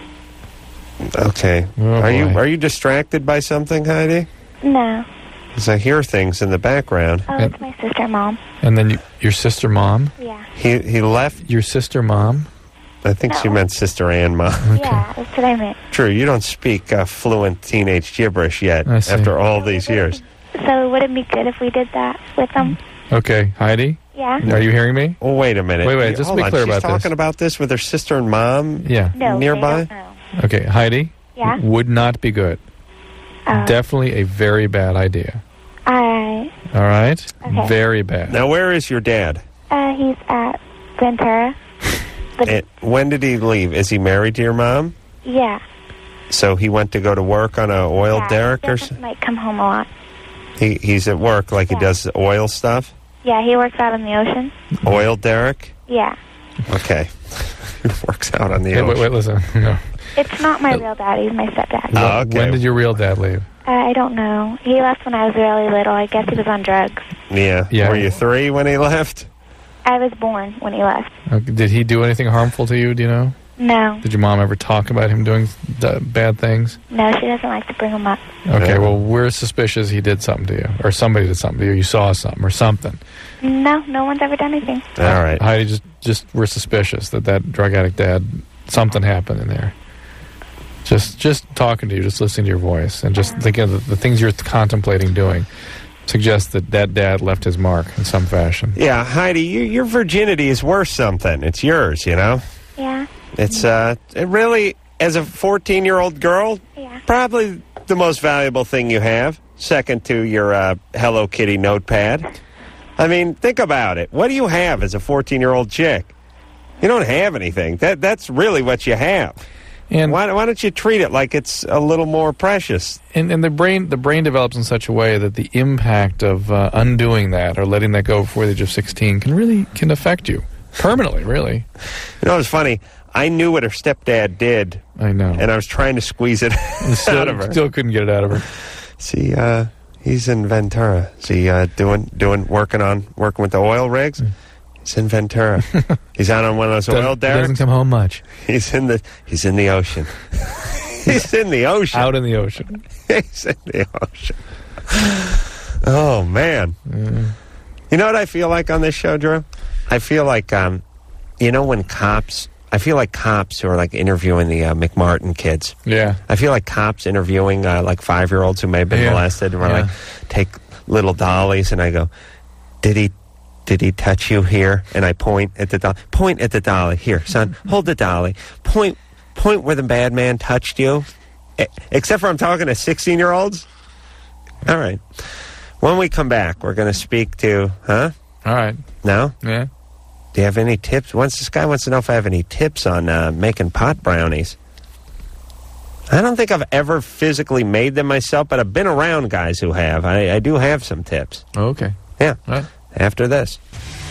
S2: Okay. Are you distracted by something, Heidi?
S10: No.
S2: Because I hear things in the background.
S10: Oh, it's my sister, Mom.
S3: And then your sister, Mom?
S10: Yeah.
S2: He left?
S3: Your sister, Mom?
S2: I think she meant sister and Mom.
S10: Okay. Yeah, that's what I meant.
S2: True, you don't speak fluent teenage gibberish yet after all these years.
S10: So would it be good if we did that with them?
S3: Okay, Heidi?
S10: Yeah.
S3: Are you hearing me?
S2: Oh, wait a minute.
S3: Wait, just be clear about
S2: this. She's talking about this with her sister and mom nearby?
S10: They don't know.
S3: Okay, Heidi?
S10: Yeah?
S3: Would not be good. Definitely a very bad idea.
S10: All
S3: right?
S10: Okay.
S3: Very bad.
S2: Now, where is your dad?
S10: He's at Ventura.
S2: When did he leave? Is he married to your mom?
S10: Yeah.
S2: So he went to go to work on a oil derrick or something?
S10: He might come home a lot.
S2: He's at work he does oil stuff?
S10: Yeah, he works out in the ocean.
S2: Oil derrick?
S10: Yeah.
S2: Okay. He works out on the ocean.
S3: Wait, listen. No.
S10: It's not my real dad. He's my stepdad.
S2: Oh, okay.
S3: When did your real dad leave?
S10: I don't know. He left when I was really little. I guess he was on drugs.
S2: Yeah. Were you 3 when he left?
S10: I was born when he left.
S3: Okay. Did he do anything harmful to you, do you know?
S10: No.
S3: Did your mom ever talk about him doing bad things?
S10: No, she doesn't like to bring him up.
S3: Okay, well, we're suspicious he did something to you, or somebody did something to you. You saw something or something.
S10: No, no one's ever done anything.
S2: All right.
S3: Heidi, just we're suspicious that drug addict dad, something happened in there. Just talking to you, just listening to your voice, and just thinking of the things you're contemplating doing suggests that dad left his mark in some fashion.
S2: Yeah, Heidi, your virginity is worth something. It's yours, you know?
S10: Yeah.
S2: It's it really, as a 14-year-old girl, probably the most valuable thing you have, second to your Hello Kitty notepad. I mean, think about it. What do you have as a 14-year-old chick? You don't have anything. That's really what you have. And why don't you treat it like it's a little more precious?
S3: And the brain develops in such a way that the impact of undoing that or letting that go before the age of 16 can affect you permanently, really.
S2: You know, it was funny. I knew what her stepdad did.
S3: I know.
S2: And I was trying to squeeze it out of her.
S3: Still couldn't get it out of her.
S2: See, he's in Ventura. Is he working with the oil rigs? He's in Ventura. He's out on one of those oil derricks.
S3: He doesn't come home much.
S2: He's in the ocean. He's in the ocean.
S3: Out in the ocean.
S2: He's in the ocean. Oh, man. You know what I feel like on this show, Drew? I feel like, when cops... I feel like cops who are, like, interviewing the McMartin kids.
S3: Yeah.
S2: I feel like cops interviewing, like, 5-year-olds who may have been molested. And we're like, take little dollies, and I go, did he touch you here? And I point at the dolly. Point at the dolly. Here, son, hold the dolly. Point where the bad man touched you. Except for I'm talking to 16-year-olds. All right. When we come back, we're going to speak to,
S3: All right.
S2: No?
S3: Yeah.
S2: Do you have any tips? This guy wants to know if I have any tips on making pot brownies. I don't think I've ever physically made them myself, but I've been around guys who have. I do have some tips.
S3: Okay.
S2: Yeah.
S3: All right.
S2: After this.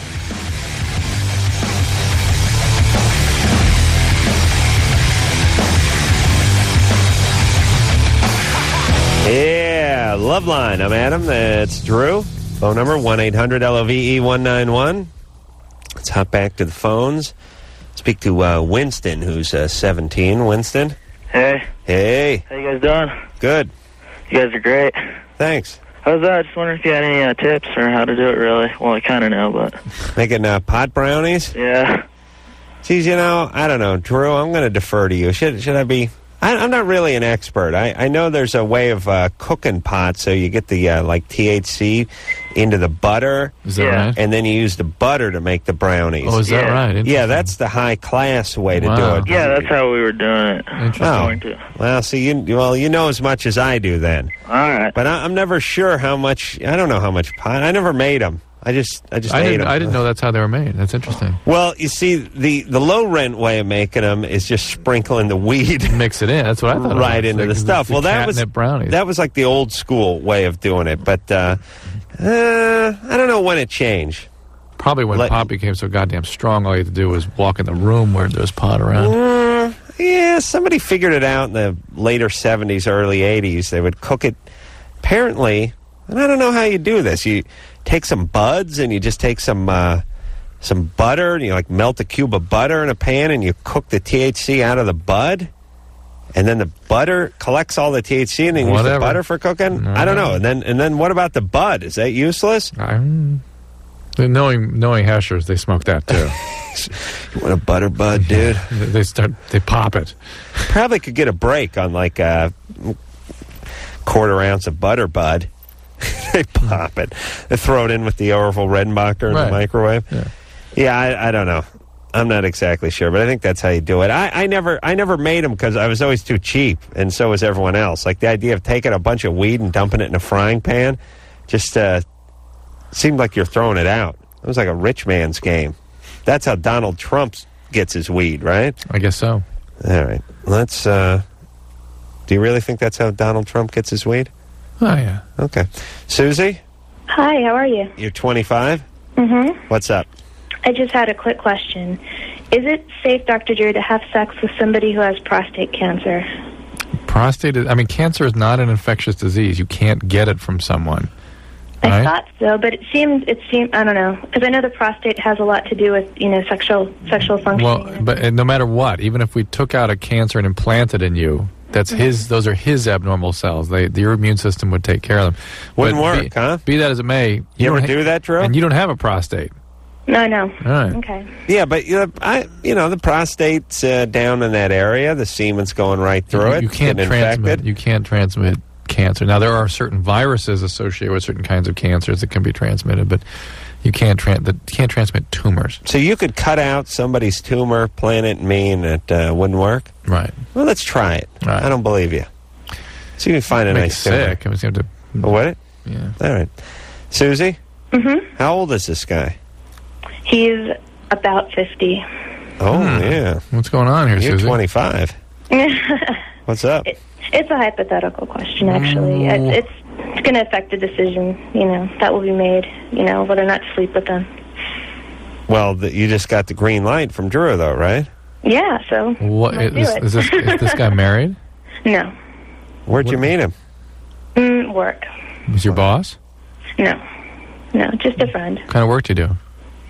S2: Yeah, Loveline. I'm Adam. That's Drew. Phone number 1-800-LOVE-191. Let's hop back to the phones. Speak to Winston, who's 17. Winston?
S11: Hey.
S2: Hey.
S11: How you guys doing?
S2: Good.
S11: You guys are great.
S2: Thanks.
S11: I was just wondering if you had any tips or how to do it, really. Well, I kind of know, but...
S2: Making pot brownies?
S11: Yeah.
S2: Geez, I don't know. Drew, I'm going to defer to you. Should I be... I'm not really an expert. I know there's a way of cooking pot, so you get the, THC into the butter.
S3: Is that right?
S2: And then you use the butter to make the brownies.
S3: Oh, is that right?
S2: Yeah, that's the high-class way to do it.
S11: Yeah, that's how we were doing it.
S2: Oh. Well, see, you know as much as I do then.
S11: All right.
S2: But I'm never sure how much... I don't know how much pot. I never made them. I just ate them.
S3: I didn't know that's how they were made. That's interesting.
S2: Well, you see, the low-rent way of making them is just sprinkling the weed.
S3: Mix it in. That's what I thought.
S2: Right into the stuff. Well, that was like the old school way of doing it. But I don't know when it changed.
S3: Probably when pot became so goddamn strong, all you had to do was walk in the room where there was pot around.
S2: Yeah, somebody figured it out in the later 70s, early 80s. They would cook it. Apparently, and I don't know how you do this. You take some buds and you just take some butter and you melt a cube of butter in a pan and you cook the THC out of the bud, and then the butter collects all the THC and then use the butter for cooking. I don't know. And then what about the bud? Is that useless?
S3: Knowing Heshers, they smoke that too.
S2: You want a butter bud, dude?
S3: They pop it.
S2: Probably could get a break on like a quarter ounce of butter bud. They pop it. They throw it in with the Orville Redenbacher in the microwave. Yeah, I don't know. I'm not exactly sure, but I think that's how you do it. I never made them because I was always too cheap, and so was everyone else. Like the idea of taking a bunch of weed and dumping it in a frying pan just seemed like you're throwing it out. It was like a rich man's game. That's how Donald Trump gets his weed, right?
S3: I guess so.
S2: All right. Let's... do you really think that's how Donald Trump gets his weed?
S3: Oh, yeah.
S2: Okay. Susie?
S12: Hi, how are you?
S2: You're 25?
S12: Mm-hmm.
S2: What's up?
S12: I just had a quick question. Is it safe, Dr. Drew, to have sex with somebody who has prostate cancer?
S3: Cancer is not an infectious disease. You can't get it from someone.
S12: I thought so, but it seemed. I don't know, because I know the prostate has a lot to do with sexual functioning.
S3: Well, but no matter what, even if we took out a cancer and implanted in you, that's his. Those are his abnormal cells. Your immune system would take care of them.
S2: Wouldn't work, huh?
S3: Be that as it may,
S2: you ever do that, Drew?
S3: And you don't have a prostate.
S12: No, I know.
S3: All right.
S12: Okay.
S2: Yeah, but the prostate's down in that area. The semen's going right through it.
S3: You can't transmit. You can't transmit cancer. Now, there are certain viruses associated with certain kinds of cancers that can be transmitted, but you can't transmit tumors.
S2: So you could cut out somebody's tumor, plant it in me, and it wouldn't work?
S3: Right.
S2: Well, let's try it.
S3: Right.
S2: I don't believe you. See if you can find a nice
S3: sick.
S2: tumor.
S3: Have to.
S2: What?
S3: Yeah.
S2: All right. Susie?
S12: Mm-hmm.
S2: How old is this guy?
S12: He's about 50.
S2: Oh, yeah.
S3: What's going on here,
S2: You're
S3: Susie?
S2: 25. What's up?
S12: It's a hypothetical question, actually. It's going to affect the decision, that will be made, whether or not to sleep with them.
S2: Well, you just got the green light from Drew, though, right?
S12: Yeah, so
S3: What is this guy married?
S12: No.
S2: Where'd you meet him?
S12: Work.
S3: Was your boss?
S12: No, just a friend.
S3: What kind of work do you do?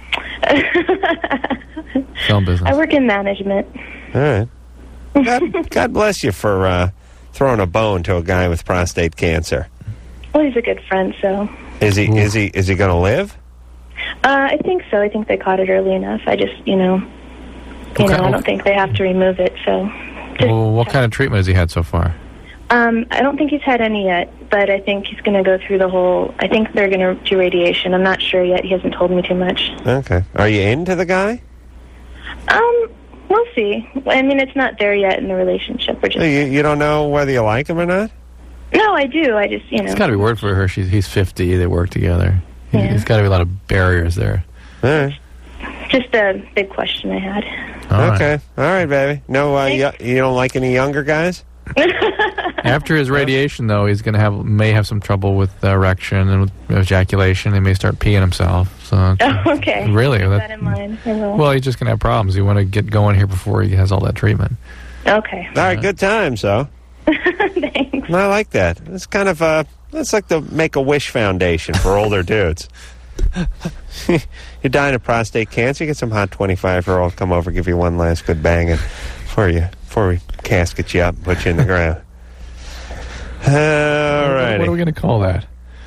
S3: Film business.
S12: I work in management.
S2: All right. God bless you for throwing a bone to a guy with prostate cancer.
S12: Well, he's a good friend, so.
S2: Is he going to live?
S12: I think so. I think they caught it early enough. I just, I don't think they have to remove it, so.
S3: Well, what kind of treatment has he had so far?
S12: I don't think he's had any yet, but I think he's going to go through the whole. I think they're going to do radiation. I'm not sure yet. He hasn't told me too much.
S2: Okay. Are you into the guy?
S12: We'll see. I mean, it's not there yet in the relationship. We're just.
S2: You don't know whether you like him or not?
S12: No, I do. I just,
S3: It's got to be weird for her. He's 50. They work together.
S12: Yeah.
S3: There's got to be a lot of barriers there.
S2: All right.
S12: Just a big question I had.
S2: Okay. All right, baby. No, you don't like any younger guys?
S3: After his radiation, though, he's going to may have some trouble with erection and with ejaculation. He may start peeing himself. So
S12: okay.
S3: Really?
S12: Keep that in mind. I will.
S3: Well, he's just going to have problems. You want to get going here before he has all that treatment.
S12: Okay.
S2: All right, good times, though.
S12: Thanks.
S2: I like that. It's kind of it's like the Make-A-Wish Foundation for older dudes. You're dying of prostate cancer, you get some hot 25-year-old come over, give you one last good banging before we casket you up and put you in the ground. All right.
S3: What are we going to call that?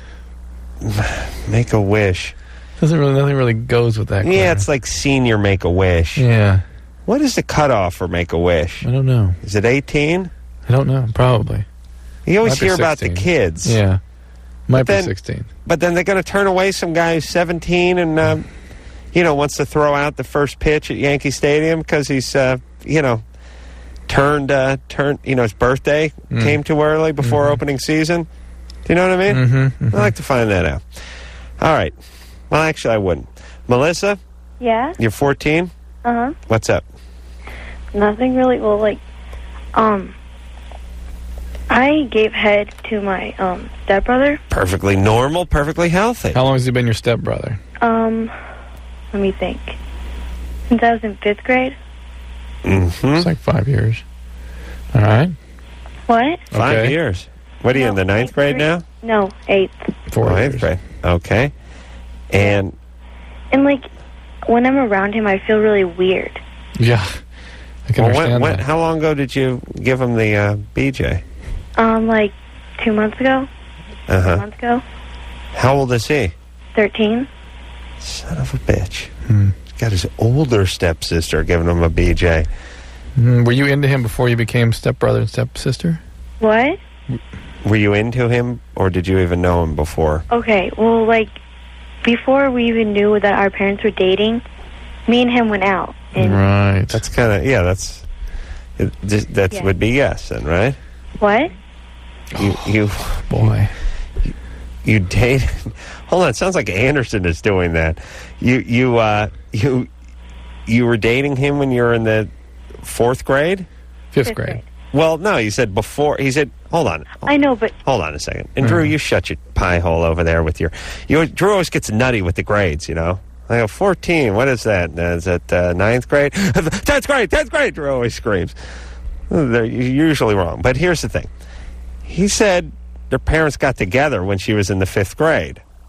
S2: Make-A-Wish.
S3: Nothing really goes with that.
S2: Yeah, it's like senior Make-A-Wish.
S3: Yeah.
S2: What is the cutoff for Make-A-Wish?
S3: I don't know.
S2: Is it 18?
S3: I don't know. Probably.
S2: You always
S3: Might be
S2: hear about
S3: 16.
S2: the kids.
S3: Yeah. Might
S2: But
S3: be
S2: then-
S3: 16.
S2: But then they're going to turn away some guy who's 17 and, wants to throw out the first pitch at Yankee Stadium because he's, turned, his birthday came too early before opening season. Do you know what I mean?
S3: Mm-hmm.
S2: I'd like to find that out. All right. Well, actually, I wouldn't. Melissa,
S5: Yeah?
S2: you're 14?
S5: Uh-huh.
S2: What's up?
S5: Nothing really. Well, I gave head to my stepbrother.
S2: Perfectly normal, perfectly healthy.
S3: How long has he been your stepbrother?
S5: Let me think. Since I was in 5th grade.
S2: Mm-hmm.
S3: It's like 5 years. All right.
S5: What?
S2: 5 years. What are you in the 9th grade now?
S5: No, 8th.
S3: 4 years.
S2: 8th grade. Okay. And
S5: And when I'm around him, I feel really weird.
S3: Yeah. I can understand that.
S2: how long ago did you give him the BJ?
S5: 2 months ago.
S2: Uh-huh.
S5: 1 month ago.
S2: How old is he?
S5: 13.
S2: Son of a bitch. He's got his older stepsister giving him a BJ.
S3: Were you into him before you became stepbrother and stepsister?
S5: What?
S2: Were you into him, or did you even know him before?
S5: Okay, well, before we even knew that our parents were dating, me and him went out. And
S3: Right.
S2: That's kind of, that would be yes then, right?
S5: What?
S2: You
S3: Boy.
S2: You dated. Hold on, it sounds like Anderson is doing that. You were dating him when you were in the 4th grade?
S3: 5th grade.
S2: Well, no, you said before. He said, hold on.
S5: I know, but
S2: Hold on a second. And Drew, you shut your pie hole over there with your... Drew always gets nutty with the grades, I go, 14, what is that? Is that 9th grade? 10th grade, Drew always screams. They're usually wrong. But here's the thing. He said their parents got together when she was in the 5th grade.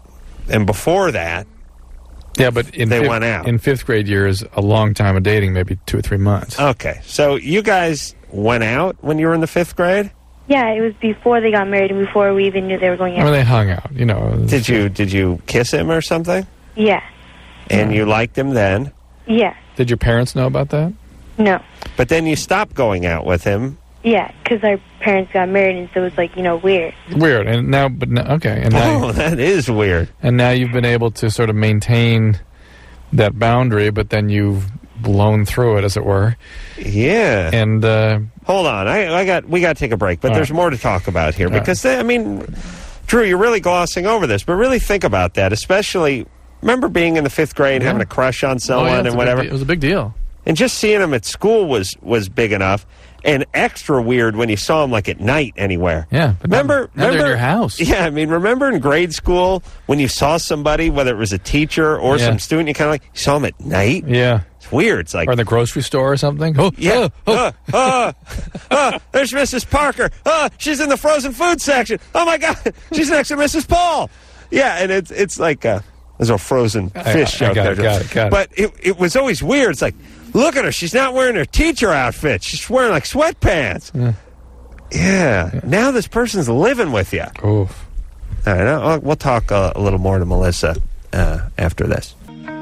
S2: And before that,
S3: yeah, but
S2: they went out.
S3: In fifth grade years, a long time of dating, maybe 2 or 3 months.
S2: Okay, so you guys went out when you were in the fifth grade?
S12: Yeah, it was before they got married and before we even knew they were going out.
S3: Or they hung out, you know.
S2: Did you kiss him or something?
S12: Yeah.
S2: And you liked him then?
S12: Yeah.
S3: Did your parents know about that?
S12: No.
S2: But then you stopped going out with him.
S12: Yeah, because our parents got married, and so it was like, weird.
S3: Weird. And now, okay. And now
S2: that is weird.
S3: And now you've been able to sort of maintain that boundary, but then you've blown through it, as it were.
S2: Yeah.
S3: And
S2: hold on, we got to take a break, but there's more to talk about here because Drew, you're really glossing over this, but really think about that. Especially, remember being in the fifth grade, having a crush on someone and whatever.
S3: It was a big deal.
S2: And just seeing him at school was big enough. And extra weird when you saw him like at night anywhere.
S3: Yeah. But
S2: remember
S3: they're in your house.
S2: Yeah, I mean, remember in grade school when you saw somebody, whether it was a teacher or some student, you kind of you saw him at night?
S3: Yeah.
S2: It's weird. It's like...
S3: Or in the grocery store or something. Oh,
S2: yeah. There's Mrs. Parker. She's in the frozen food section. Oh, my God. She's next to Mrs. Paul. Yeah, and it's like... there's a frozen fish joke there.
S3: Got it.
S2: But it was always weird. It's like... Look at her. She's not wearing her teacher outfit. She's wearing, like, sweatpants. Yeah. Now this person's living with you.
S3: Oof.
S2: All right. We'll talk a little more to Melissa after this.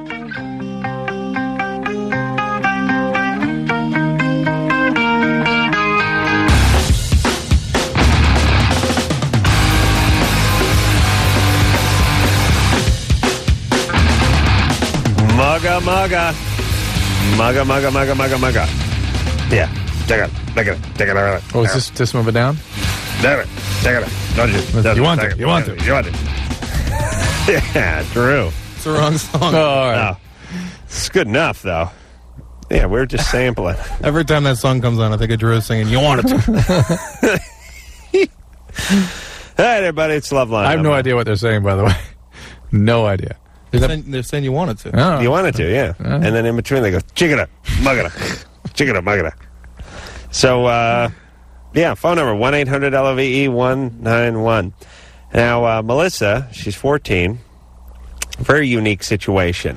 S2: Mugga. Yeah. Take it.
S3: Oh, is this move it down?
S2: Take it.
S3: You want to.
S2: Yeah, Drew.
S13: It's the wrong song.
S3: Oh, all right.
S2: No. It's good enough, though. Yeah, we're just sampling.
S13: Every time that song comes on, I think of Drew singing, "You Want It To."
S2: Hey, everybody, it's Loveline.
S3: I have no idea what they're saying, by the way. No idea.
S13: They're saying you wanted to.
S3: Oh.
S2: You wanted to, yeah. And then in between they go, chickada, muggada. So, phone number, 1-800-LOVE-191. Now, Melissa, she's 14. Very unique situation.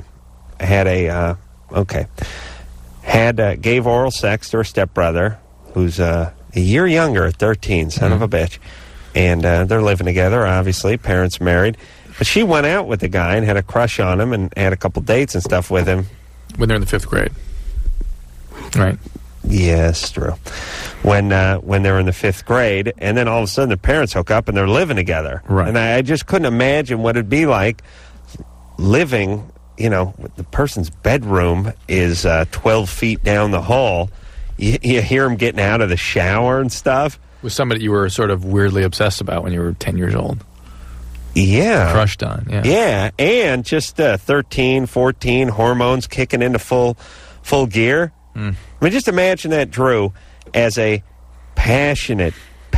S2: Gave oral sex to her stepbrother, who's a year younger at 13, son of a bitch. And they're living together, obviously, parents married. But she went out with the guy and had a crush on him and had a couple dates and stuff with him.
S3: When they're in the fifth grade. Right.
S2: Yes, Drew. When they're in the fifth grade, and then all of a sudden the parents hook up and they're living together.
S3: Right.
S2: And I just couldn't imagine what it'd be like living, the person's bedroom is 12 feet down the hall. You hear him getting out of the shower and stuff.
S3: With somebody you were sort of weirdly obsessed about when you were 10 years old.
S2: Yeah.
S3: Crushed on, yeah.
S2: Yeah, and just 13, 14, hormones kicking into full gear. I mean, just imagine that, Drew, as a passionate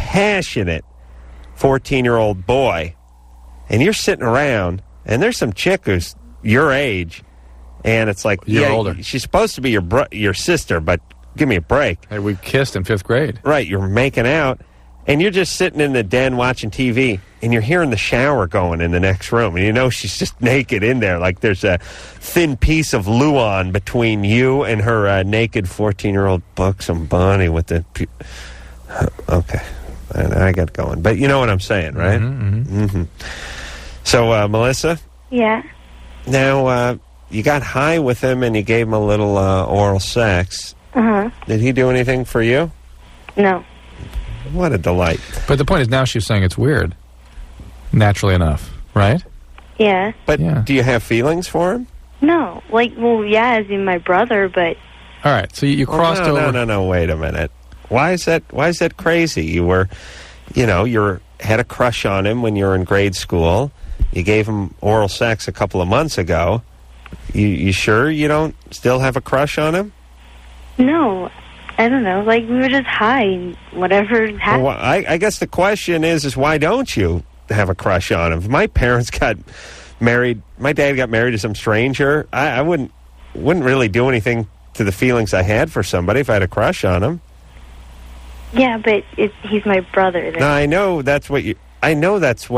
S2: 14-year-old boy, and you're sitting around, and there's some chick who's your age, and it's like,
S3: you're older.
S2: She's supposed to be your sister, but give me a break.
S3: Hey, we kissed in fifth grade.
S2: Right, you're making out, and you're just sitting in the den watching TV, and you're hearing the shower going in the next room, and she's just naked in there, like there's a thin piece of Luan between you and her naked 14-year-old buxom body with the... Okay, I got going. But you know what I'm saying, right? Mm-hmm. So, Melissa?
S12: Yeah.
S2: Now, you got high with him, and you gave him a little oral sex.
S12: Uh-huh.
S2: Did he do anything for you?
S12: No.
S2: What a delight.
S3: But the point is now she's saying it's weird. Naturally enough, right?
S12: Yeah.
S2: But do you have feelings for him?
S12: No. As in my brother, but...
S3: All right, so you crossed over...
S2: No, wait a minute. Why is that crazy? You were, you had a crush on him when you were in grade school. You gave him oral sex a couple of months ago. You sure you don't still have a crush on him?
S12: No. I don't know. We were just high and whatever happened.
S2: Well, I guess the question is why don't you have a crush on him? If my parents got married, my dad got married to some stranger, I wouldn't really do anything to the feelings I had for somebody if I had a crush on him.
S12: Yeah, but he's my brother.
S2: No, I know that's what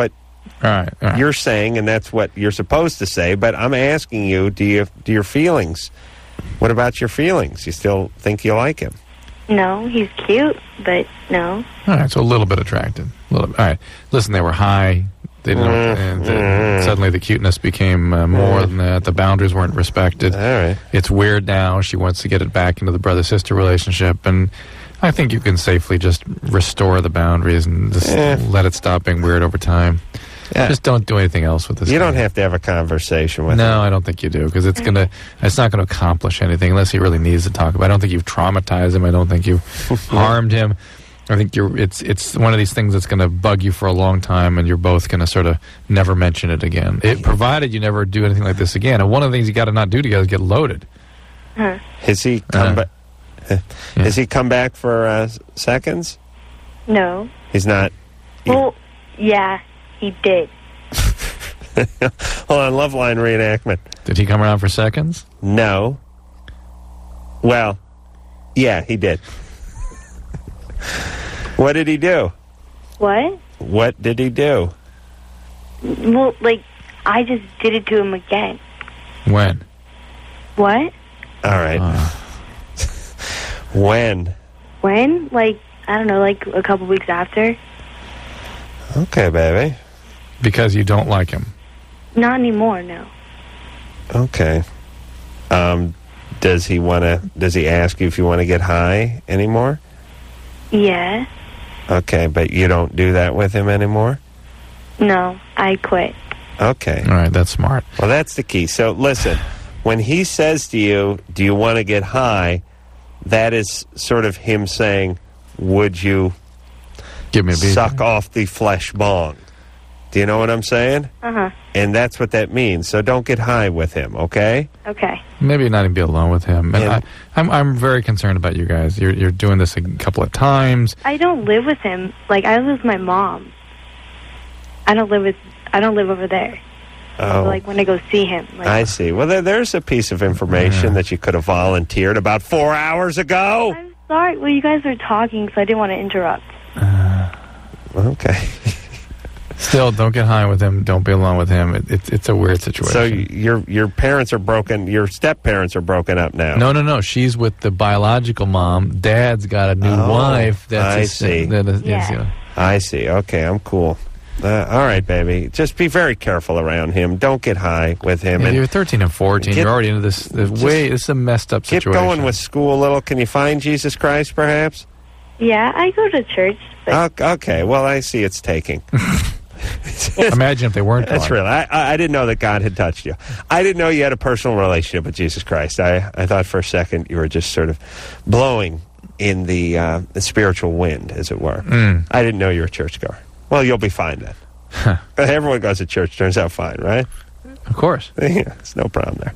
S3: All right.
S2: you're saying, and that's what you're supposed to say. But I'm asking you, do your feelings? What about your feelings? You still think you like him?
S12: No, he's cute, but no.
S3: All right, so a little bit attracted. All right. Listen, they were high. They didn't, and suddenly the cuteness became more than that. The boundaries weren't respected.
S2: All right.
S3: It's weird now. She wants to get it back into the brother-sister relationship, and I think you can safely just restore the boundaries and just let it stop being weird over time. Yeah. Just don't do anything else with this.
S2: You don't have to have a conversation with him.
S3: No, I don't think you do, because it's not going to accomplish anything unless he really needs to talk about it. I don't think you've traumatized him. I don't think you've harmed him. I think it's one of these things that's going to bug you for a long time, and you're both going to sort of never mention it again. Provided you never do anything like this again. And one of the things you got to not do together is get loaded.
S2: Has he come back? Has he come back for seconds?
S12: No.
S2: He's not.
S12: Well, yeah, he did.
S2: Hold on, Loveline reenactment.
S3: Did he come around for seconds?
S2: No. Well, yeah, he did. What did he do?
S12: What?
S2: What did he do?
S12: Well, I just did it to him again.
S3: When?
S12: What?
S2: All right. When?
S12: When? I don't know, a couple weeks after.
S2: Okay, baby.
S3: Because you don't like him?
S12: Not anymore, no.
S2: Okay. Does he ask you if you want to get high anymore?
S12: Yeah.
S2: Okay, but you don't do that with him anymore?
S12: No, I quit.
S2: Okay.
S3: All right, that's smart.
S2: Well, that's the key. So, listen, when he says to you, do you want to get high, that is sort of him saying, would you
S3: give me a beat,
S2: suck off the flesh bong? Do you know what I'm saying?
S12: Uh-huh.
S2: And that's what that means. So don't get high with him, okay?
S12: Okay.
S3: Maybe not even be alone with him. And I'm very concerned about you guys. You're doing this a couple of times.
S12: I don't live with him. I live with my mom. I don't live over there.
S2: Oh.
S12: So, when I go see him.
S2: I see. Well, there's a piece of information that you could have volunteered about 4 hours ago.
S12: I'm sorry. Well, you guys were talking, so I didn't want to interrupt.
S2: Okay.
S3: Still, don't get high with him. Don't be alone with him. It's a weird situation.
S2: So your parents are broken. Your step-parents are broken up now.
S3: No. She's with the biological mom. Dad's got a new wife.
S2: I see. I see. Okay, I'm cool. All right, baby. Just be very careful around him. Don't get high with him.
S3: Yeah, you're 13 and 14. You're already into this. This is a messed up situation.
S2: Get going with school a little. Can you find Jesus Christ, perhaps?
S12: Yeah, I go to church.
S2: Okay. Well, I see it's taking.
S3: Imagine if they weren't.
S2: That's real. I didn't know that God had touched you. I didn't know you had a personal relationship with Jesus Christ. I thought for a second you were just sort of blowing in the spiritual wind, as it were. I didn't know you were a churchgoer. Well, you'll be fine then. Everyone goes to church. Turns out fine, right?
S3: Of course.
S2: Yeah, there's no problem there.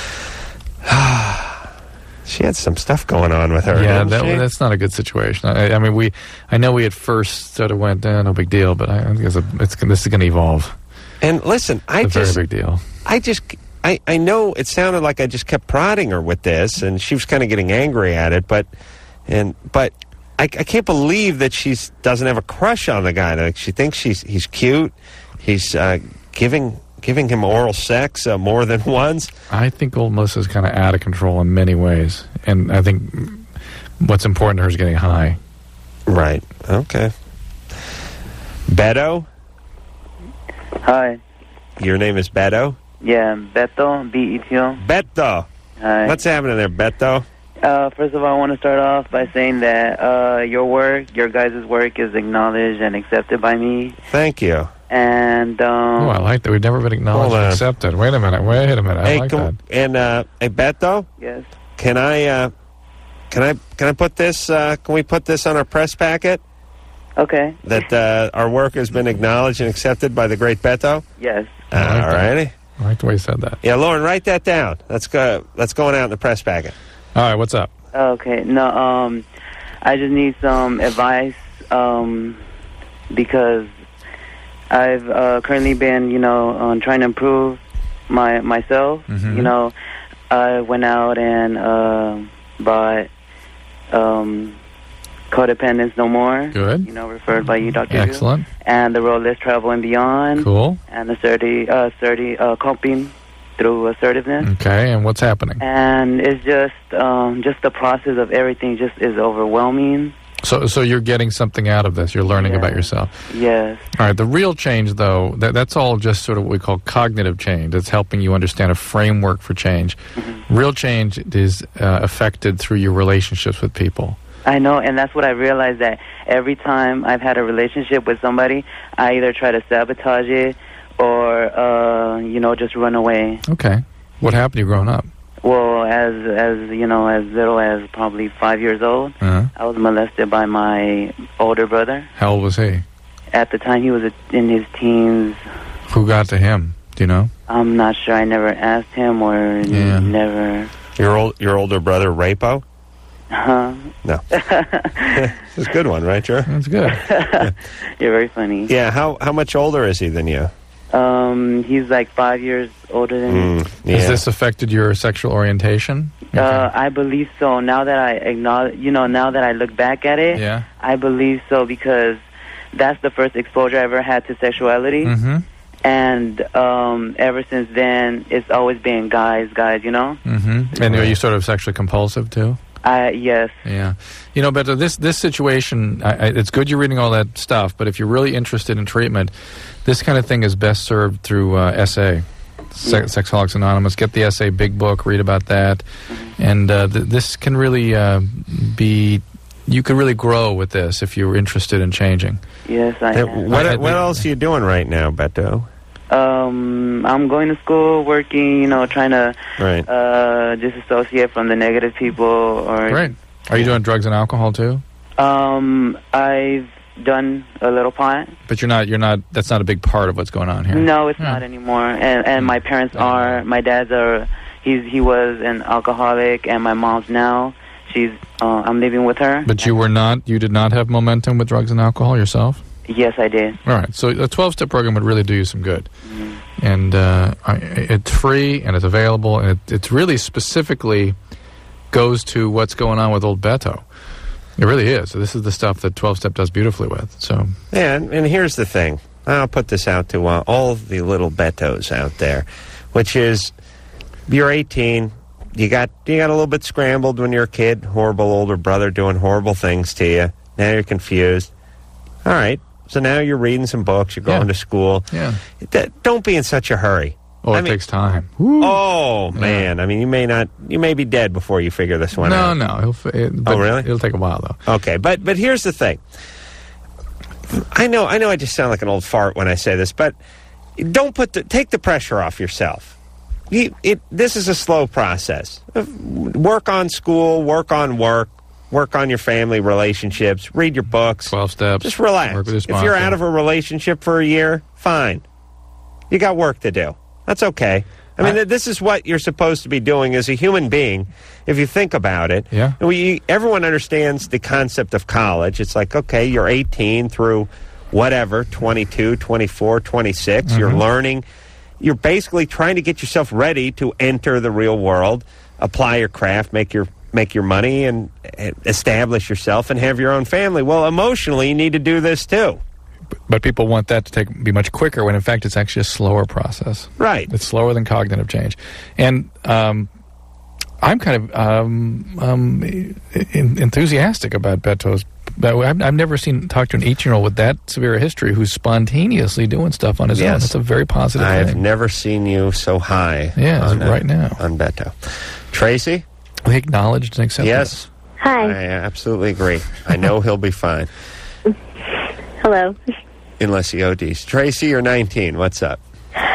S2: She had some stuff going on with her.
S3: Yeah, that's not a good situation. I mean, I know we at first sort of went, no big deal, but I think this is going to evolve.
S2: And listen,
S3: it's a very big deal.
S2: I know it sounded like I just kept prodding her with this, and she was kind of getting angry at it, but I can't believe that she doesn't have a crush on the guy. She thinks he's cute. He's giving him oral sex more than once.
S3: I think old Melissa's kind of out of control in many ways, and I think what's important to her is getting high.
S2: Right. Okay. Beto?
S11: Hi.
S2: Your name is Beto?
S11: Yeah, Beto, B-E-T-O.
S2: Beto.
S11: Hi.
S2: What's happening there, Beto?
S11: First of all, I want to start off by saying that your guys' work is acknowledged and accepted by me.
S2: Thank you.
S11: And
S3: I like that. We've never been acknowledged and accepted. Wait a minute.
S2: Hey,
S3: I like that.
S2: And hey, Beto?
S11: Yes.
S2: Can I put this? Can we put this on our press packet?
S11: Okay.
S2: That our work has been acknowledged and accepted by the great Beto?
S11: Yes.
S2: All righty.
S3: I like the way you said that.
S2: Yeah, Lauren, write that down. That's going out in the press packet.
S3: All right, what's up?
S11: Okay. No, I just need some advice because I've currently been, trying to improve myself.
S3: Mm-hmm.
S11: I went out and bought Codependence No More.
S3: Good.
S11: Referred by you, Dr.
S3: Excellent.
S11: And the roadless travel and beyond.
S3: Cool.
S11: And coping through assertiveness.
S3: Okay, and what's happening?
S11: And it's just the process of everything just is overwhelming.
S3: So you're getting something out of this. You're learning about yourself.
S11: Yes.
S3: All right. The real change, though, that's all just sort of what we call cognitive change. It's helping you understand a framework for change. Mm-hmm. Real change is affected through your relationships with people.
S11: I know, and that's what I realized, that every time I've had a relationship with somebody, I either try to sabotage it or, just run away.
S3: Okay. What happened to you growing up?
S11: Well, as little as probably 5 years old, I was molested by my older brother.
S3: How old was he?
S11: At the time, he was in his teens.
S3: Who got to him? Do you know?
S11: I'm not sure. I never asked him or never.
S2: Your older brother, Rapo?
S11: Huh?
S2: No. It's a good one, right, Jer?
S3: That's good.
S11: You're very funny.
S2: Yeah, how much older is he than you?
S11: He's like 5 years older than me.
S2: Yeah.
S3: Has this affected your sexual orientation?
S11: Okay. I believe so. Now that I acknowledge, now that I look back at it, I believe so, because that's the first exposure I ever had to sexuality. Mm-hmm. And ever since then, it's always been guys,
S3: Mm-hmm. And are you sort of sexually compulsive, too?
S11: Yes.
S3: Yeah. But this situation, it's good you're reading all that stuff, but if you're really interested in treatment, this kind of thing is best served through SA, Sexaholics Anonymous. Get the SA big book, read about that. And this can really you can really grow with this if you're interested in changing.
S11: Yes, I am.
S2: What else are you doing right now, Beto?
S11: I'm going to school, working, trying to disassociate from the negative people.
S3: Great. Are you doing drugs and alcohol too?
S11: I've done a little pot.
S3: But you're not. That's not a big part of what's going on here.
S11: No, it's not anymore. And my parents are. My dad's he was an alcoholic, and my mom's now. I'm living with her.
S3: But you did not have momentum with drugs and alcohol yourself?
S11: Yes, I did.
S3: All right. So a 12-step program would really do you some good. Mm-hmm. And it's free, and it's available, and it really specifically goes to what's going on with old Beto. It really is. So this is the stuff that 12-step does beautifully with. So
S2: yeah, and here's the thing. I'll put this out to all the little Betos out there, which is, you're 18, you got a little bit scrambled when you're a kid, horrible older brother doing horrible things to you. Now you're confused. All right. So now you're reading some books, you're going to school. Yeah. Don't be in such a hurry.
S3: Oh, it takes time.
S2: Oh, man. I mean, you may be dead before you figure this one out.
S3: No.
S2: Really?
S3: It'll take a while, though.
S2: Okay, but here's the thing. I know I just sound like an old fart when I say this, but take the pressure off yourself. This is a slow process. Work on school, work on work. Work on your family relationships. Read your books.
S3: 12 steps.
S2: Just relax.
S3: Work with your
S2: If
S3: sponsor.
S2: you're out of a relationship for a year, fine. You got work to do. That's okay. I mean, this is what you're supposed to be doing as a human being, if you think about it.
S3: Yeah.
S2: Everyone understands the concept of college. It's like, okay, you're 18 through whatever, 22, 24, 26. Mm-hmm. You're learning. You're basically trying to get yourself ready to enter the real world, apply your craft, make your money, and establish yourself and have your own family. Well, emotionally, you need to do this too.
S3: But people want that to be much quicker, when in fact it's actually a slower process.
S2: Right.
S3: It's slower than cognitive change. And I'm kind of enthusiastic about Beto's. I've never talked to an 18-year-old with that severe a history who's spontaneously doing stuff on his own. That's a very positive thing.
S2: I've never seen you so high.
S3: Right now.
S2: On Beto. Tracy?
S3: We acknowledged and accepted.
S2: Yes.
S12: Hi.
S2: I absolutely agree. I know he'll be fine.
S12: Hello.
S2: Unless he ODs. Tracy, you're 19. What's up?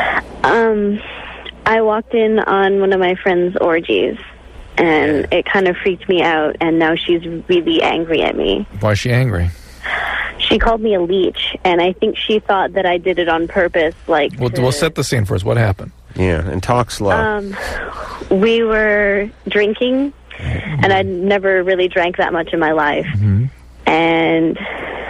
S12: I walked in on one of my friend's orgies, and it kind of freaked me out, and now she's really angry at me.
S3: Why is she angry?
S12: She called me a leech, and I think she thought that I did it on purpose.
S3: We'll set the scene for us. What happened?
S2: Yeah, and talk slow.
S12: We were drinking, and I'd never really drank that much in my life. Mm-hmm. And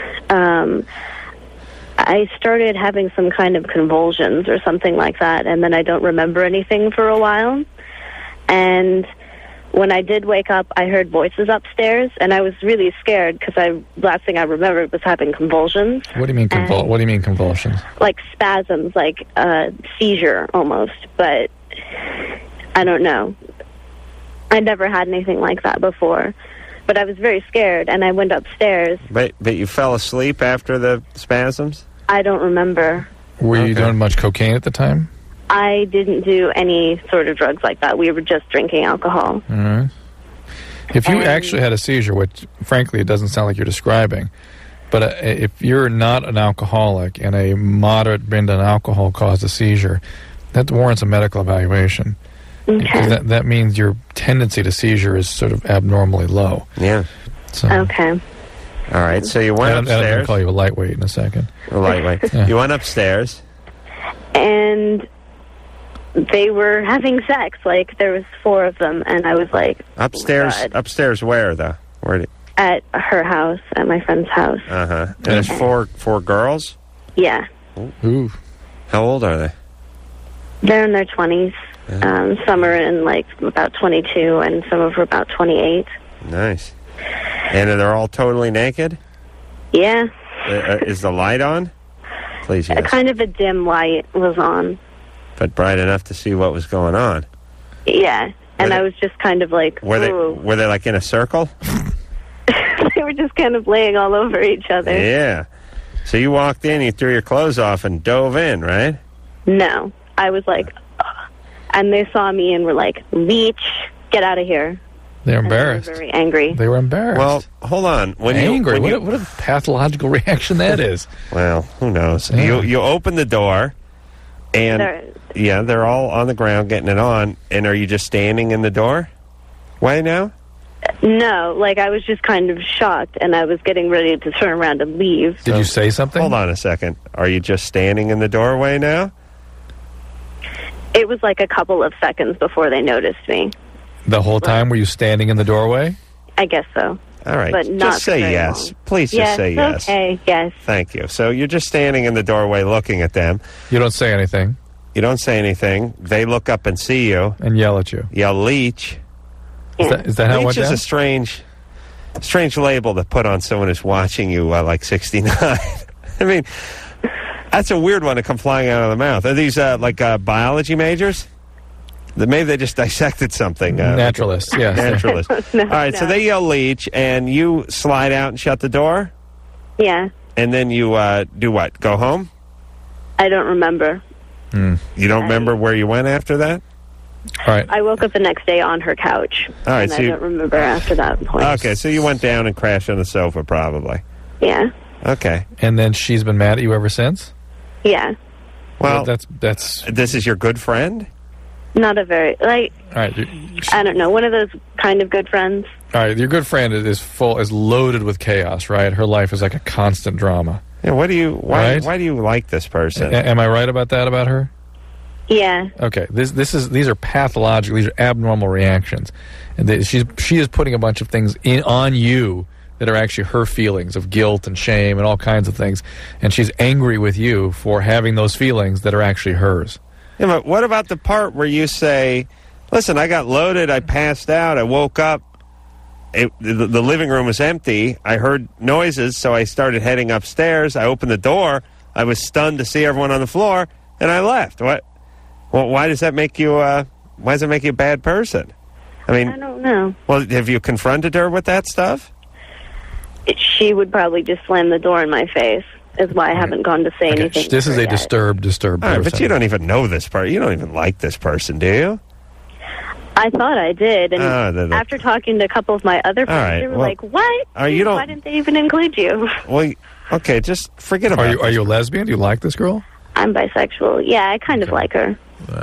S12: I started having some kind of convulsions or something like that, and then I don't remember anything for a while. And when I did wake up, I heard voices upstairs, and I was really scared because last thing I remembered was having convulsions.
S3: What do you mean What do you mean convulsions?
S12: Like spasms, like a seizure almost. But I don't know. I never had anything like that before. But I was very scared, and I went upstairs.
S2: But you fell asleep after the spasms?
S12: I don't remember.
S3: Were you doing much cocaine at the time?
S12: I didn't do any sort of drugs like that. We were just drinking alcohol.
S3: All right. If you actually had a seizure, which, frankly, it doesn't sound like you're describing, but if you're not an alcoholic and a moderate bend on alcohol caused a seizure, that warrants a medical evaluation.
S12: Okay.
S3: Because that means your tendency to seizure is sort of abnormally low.
S2: Yeah.
S3: So,
S12: okay.
S2: All right, so you went upstairs.
S3: I'm going to call you a lightweight in a second.
S2: A lightweight.
S3: Yeah.
S2: You went upstairs.
S12: And they were having sex. Like, there was 4 of them, and I was like...
S2: Upstairs?
S12: Oh,
S2: upstairs where, though?
S12: At her house, at my friend's house.
S2: Uh-huh. And there's 4 girls?
S12: Yeah.
S3: Ooh.
S2: How old are they?
S12: They're in their 20s. Some are in, like, about 22, and some of them are about 28.
S2: Nice. And they're all totally naked?
S12: Yeah.
S2: Is the light on? Please, yes.
S12: Kind of a dim light was on.
S2: But bright enough to see what was going on.
S12: Yeah. And I was just kind of like,
S2: Were they like in a circle?
S12: They were just kind of laying all over each other.
S2: Yeah. So you walked in, you threw your clothes off and dove in, right?
S12: No. I was like, ugh. And they saw me and were like, leech, get out of here.
S3: They're embarrassed.
S12: They were very angry.
S3: They were embarrassed.
S2: Well, hold on.
S3: Angry? What a pathological reaction that is.
S2: Well, who knows?
S3: Yeah.
S2: You open the door, and they're all on the ground getting it on. And are you just standing in the door? Why now?
S12: No, like I was just kind of shocked, and I was getting ready to turn around and leave.
S3: Did you say something?
S2: Hold on a second. Are you just standing in the doorway now?
S12: It was like a couple of seconds before they noticed me.
S3: The whole time were you standing in the doorway?
S12: I guess so.
S2: All right.
S12: But not
S2: just say
S12: very
S2: yes.
S12: long.
S2: Please just say yes.
S12: Okay, yes.
S2: Thank you. So you're just standing in the doorway looking at them.
S3: You don't say anything.
S2: You don't say anything. They look up and see you.
S3: And yell at you.
S2: Yell, leech.
S12: Yeah.
S3: Is that how it went
S2: down? Leech is a strange label to put on someone who's watching you like 69. I mean, that's a weird one to come flying out of the mouth. Are these biology majors? Maybe they just dissected something.
S3: Naturalists, yes.
S2: Naturalists. All right, so they yell leech, and you slide out and shut the door?
S12: Yeah.
S2: And then you do what? Go home?
S12: I don't remember.
S2: You don't remember where you went after that?
S3: All right.
S12: I woke up the next day on her couch.
S2: All right,
S12: and
S2: so
S12: I don't remember after that point.
S2: Okay, so you went down and crashed on the sofa, probably.
S12: Yeah.
S2: Okay.
S3: And then she's been mad at you ever since?
S12: Yeah.
S2: Well,
S3: that's.
S2: This is your good friend?
S12: Not a very, like,
S3: all right.
S12: I don't know, one of those kind of good friends.
S3: All right, your good friend is loaded with chaos, right? Her life is like a constant drama.
S2: Yeah, why do you like this person?
S3: Am I right about that about her?
S12: Yeah.
S3: Okay, these are pathological, these are abnormal reactions. And she is putting a bunch of things on you that are actually her feelings of guilt and shame and all kinds of things. And she's angry with you for having those feelings that are actually hers.
S2: Yeah, but what about the part where you say, listen, I got loaded, I passed out, I woke up, the living room was empty, I heard noises, so I started heading upstairs, I opened the door, I was stunned to see everyone on the floor, and I left. What? Well, why does that make you, why does it make you a bad person? I mean,
S12: I don't know.
S2: Well, have you confronted her with that stuff?
S12: She would probably just slam the door in my face. Is why I haven't gone to say anything.
S3: This is a disturbed
S2: All right,
S3: person.
S2: but you don't even know this person. You don't even like this person, do you?
S12: I thought I did, and after talking to a couple of my other friends, they were like, "What? Why didn't they even include you?"
S2: Well, okay, just forget about it.
S3: Are you a lesbian? Do you like this girl?
S12: I'm bisexual. Yeah, I kind of like her.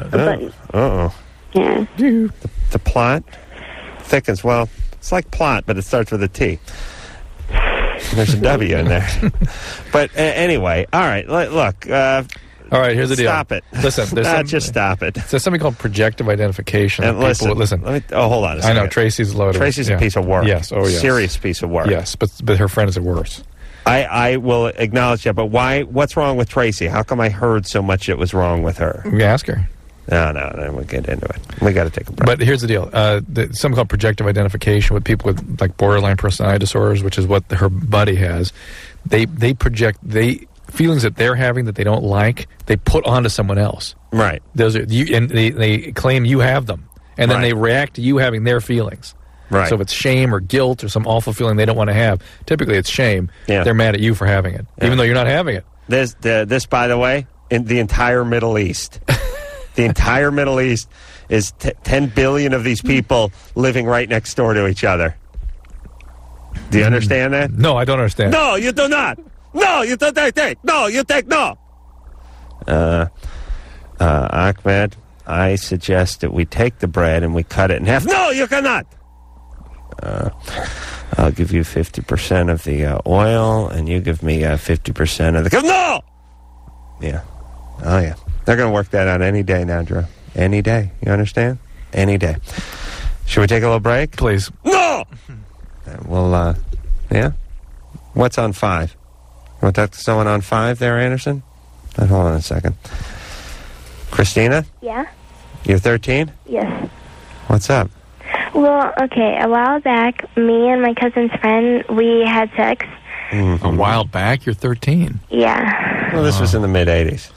S12: Yeah.
S2: The plot thickens. Well, it's like plot, but it starts with a T. There's a W in there. But anyway, all right, look.
S3: All right, here's the deal.
S2: Stop it.
S3: Listen,
S2: just stop it.
S3: There's something called projective identification.
S2: And listen,
S3: hold
S2: on a second.
S3: I know, Tracy's loaded.
S2: Tracy's a piece of work.
S3: Yes, yes.
S2: Serious piece of work.
S3: Yes, but her friend is worse.
S2: I will acknowledge that, but why? What's wrong with Tracy? How come I heard so much that was wrong with her?
S3: We ask her.
S2: No, we'll get into it. We got to take a break.
S3: But here's the deal. Something called projective identification with people with like borderline personality disorders, which is what her buddy has. They project feelings that they're having that they don't like, they put onto someone else.
S2: Right.
S3: Those are and they claim you have them. And then they react to you having their feelings.
S2: Right.
S3: So if it's shame or guilt or some awful feeling they don't want to have, typically it's shame.
S2: Yeah.
S3: They're mad at you for having it, even though you're not having it.
S2: This, by the way, in the entire Middle East. The entire Middle East is 10 billion of these people living right next door to each other. Do you understand that?
S3: No, I don't understand.
S2: No, you do not. No, you don't take. No, you take no. Ahmed, I suggest that we take the bread and we cut it in half. No, you cannot. I'll give you 50% of the oil, and you give me 50% of the... No! Yeah. Oh, yeah. They're going to work that out any day now, Drew. Any day. You understand? Any day. Should we take a little break?
S3: Please.
S2: No! Well, yeah? What's on 5? You want to talk to someone on 5 there, Anderson? Hold on a second. Christina?
S10: Yeah?
S2: You're 13?
S10: Yes.
S2: What's up?
S10: Well, okay, a while back, me and my cousin's friend, we had sex.
S3: A while back? You're 13.
S10: Yeah.
S2: Well, this was in the mid-'80s.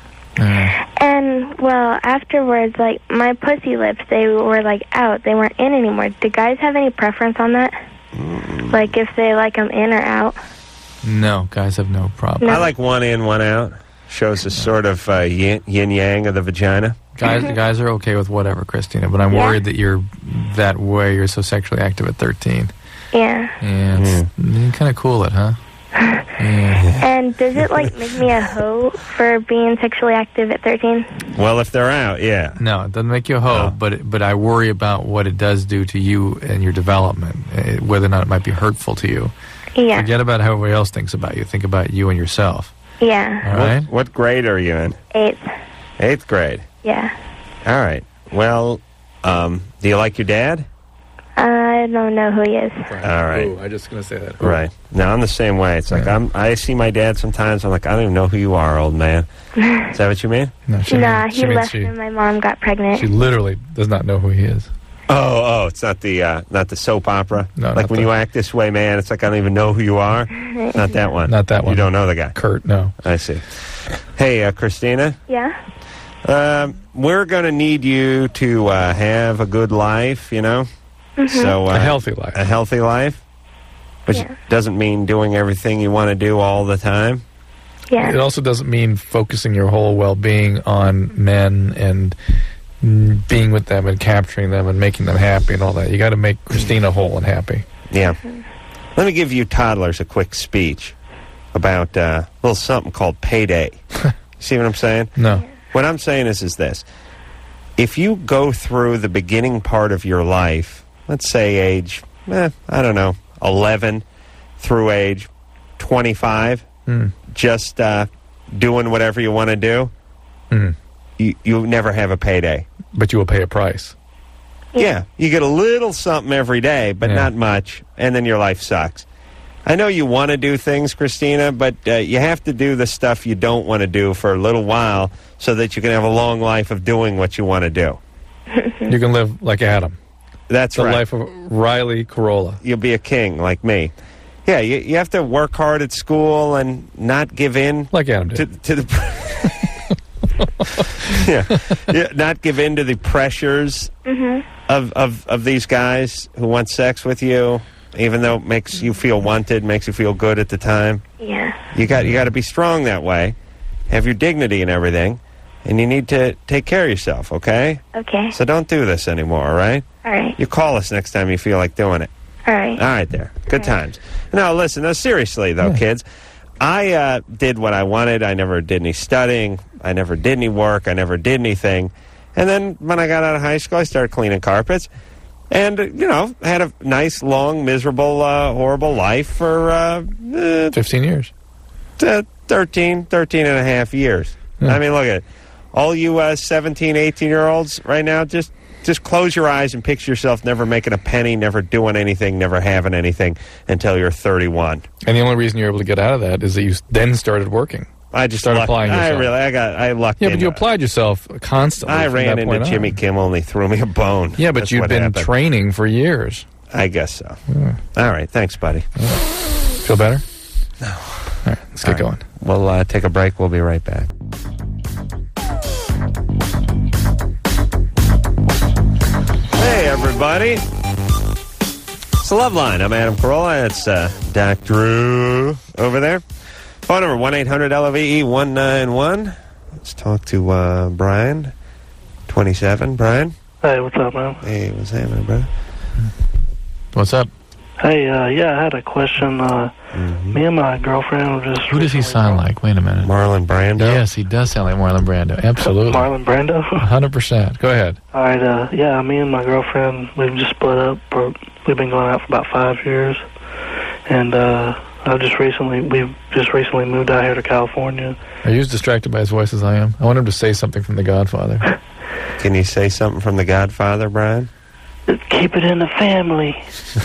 S10: And, well, afterwards, like, my pussy lips, they were, like, out. They weren't in anymore. Do guys have any preference on that? Like, if they like them in or out?
S3: No, guys have no problem.
S2: No. I like one in, one out. Shows a sort of yin-yang of the vagina.
S3: Guys are okay with whatever, Christina, but I'm worried that you're that way. You're so sexually active at 13.
S10: Yeah.
S3: Yeah, you kind of cool it, huh? Yeah.
S10: And does it, like, make me a hoe for being sexually active at 13?
S2: Well, if they're out, yeah.
S3: No, it doesn't make you a hoe, but I worry about what it does do to you and your development, whether or not it might be hurtful to you.
S10: Yeah.
S3: Forget about how everybody else thinks about you. Think about you and yourself.
S10: Yeah.
S3: All right?
S2: What grade are you in?
S10: 8th.
S2: 8th grade?
S10: Yeah.
S2: All right. Well, do you like your dad?
S10: I don't know who he is.
S2: All right.
S3: Ooh, I just going to say that.
S2: Ooh. Right. No, I'm the same way. It's like I see my dad sometimes. I'm like, I don't even know who you are, old man. Is that what you mean?
S3: No,
S10: he left when my mom got pregnant.
S3: She literally does not know who he is.
S2: Oh, it's not the soap opera.
S3: No,
S2: like when you act this way, man. It's like I don't even know who you are. Not that one.
S3: Not that one.
S2: You don't know the guy.
S3: Kurt, no.
S2: I see. Hey, Christina.
S10: Yeah.
S2: We're going to need you to have a good life, you know?
S10: Mm-hmm.
S2: So
S3: a healthy life.
S2: A healthy life? Which doesn't mean doing everything you want to do all the time.
S10: Yeah.
S3: It also doesn't mean focusing your whole well-being on men and being with them and capturing them and making them happy and all that. You got to make Christina whole and happy.
S2: Yeah. Let me give you toddlers a quick speech about a little something called payday. See what I'm saying?
S3: No.
S2: What I'm saying is this. If you go through the beginning part of your life, let's say age, 11 through age 25, just doing whatever you want to do, you never have a payday.
S3: But you will pay a price.
S2: Yeah. You get a little something every day, but not much, and then your life sucks. I know you want to do things, Christina, but you have to do the stuff you don't want to do for a little while so that you can have a long life of doing what you want to do.
S3: You can live like Adam.
S2: That's
S3: the
S2: right.
S3: life of Riley Carolla.
S2: You'll be a king like me. Yeah, you have to work hard at school and not give in.
S3: Like Adam did.
S2: To the not give in to the pressures of these guys who want sex with you, even though it makes you feel wanted, makes you feel good at the time.
S10: Yeah.
S2: You got to be strong that way, have your dignity and everything, and you need to take care of yourself, okay?
S10: Okay.
S2: So don't do this anymore, all right?
S10: All right.
S2: You call us next time you feel like doing it.
S10: All right.
S2: All right there. Good times. No, listen, no, seriously, though, kids. I did what I wanted. I never did any studying. I never did any work. I never did anything. And then when I got out of high school, I started cleaning carpets. And, had a nice, long, miserable, horrible life for
S3: 15 years.
S2: 13 and a half years.
S3: Yeah.
S2: I mean, look at it. All you 17, 18-year-olds right now, just close your eyes and picture yourself never making a penny, never doing anything, never having anything until you're 31.
S3: And the only reason you're able to get out of that is that you then started working.
S2: I just
S3: started applying yourself.
S2: I lucked
S3: Yeah,
S2: in.
S3: but you applied yourself constantly.
S2: I
S3: from
S2: ran
S3: that
S2: into
S3: point
S2: Jimmy
S3: on.
S2: Kimmel, and he threw me a bone.
S3: Yeah, but
S2: That's
S3: you'd
S2: what
S3: been
S2: happened.
S3: training for years.
S2: I guess so. All right, thanks, buddy.
S3: Feel better?
S2: No.
S3: All right, let's get going.
S2: We'll take a break. We'll be right back. Hey, everybody. It's the Loveline. I'm Adam Carolla. It's Doc Drew over there. Phone number 1-800-LOVE-191. Let's talk to Brian, 27. Brian?
S14: Hey, what's up, man?
S2: Hey, what's happening, brother?
S3: What's up?
S14: Hey, yeah, I had a question. Me and my girlfriend were just...
S3: Who does he sound like? Wait a minute.
S2: Marlon Brando?
S3: Yes, he does sound like Marlon Brando. Absolutely.
S14: Marlon Brando?
S3: 100%. Go ahead.
S14: All right, yeah, me and my girlfriend, we've just split up. We've been going out for about 5 years. And we've just recently moved out here to California.
S3: Are you as distracted by his voice as I am? I want him to say something from The Godfather.
S2: Can you say something from The Godfather, Brian?
S14: Keep it in the family.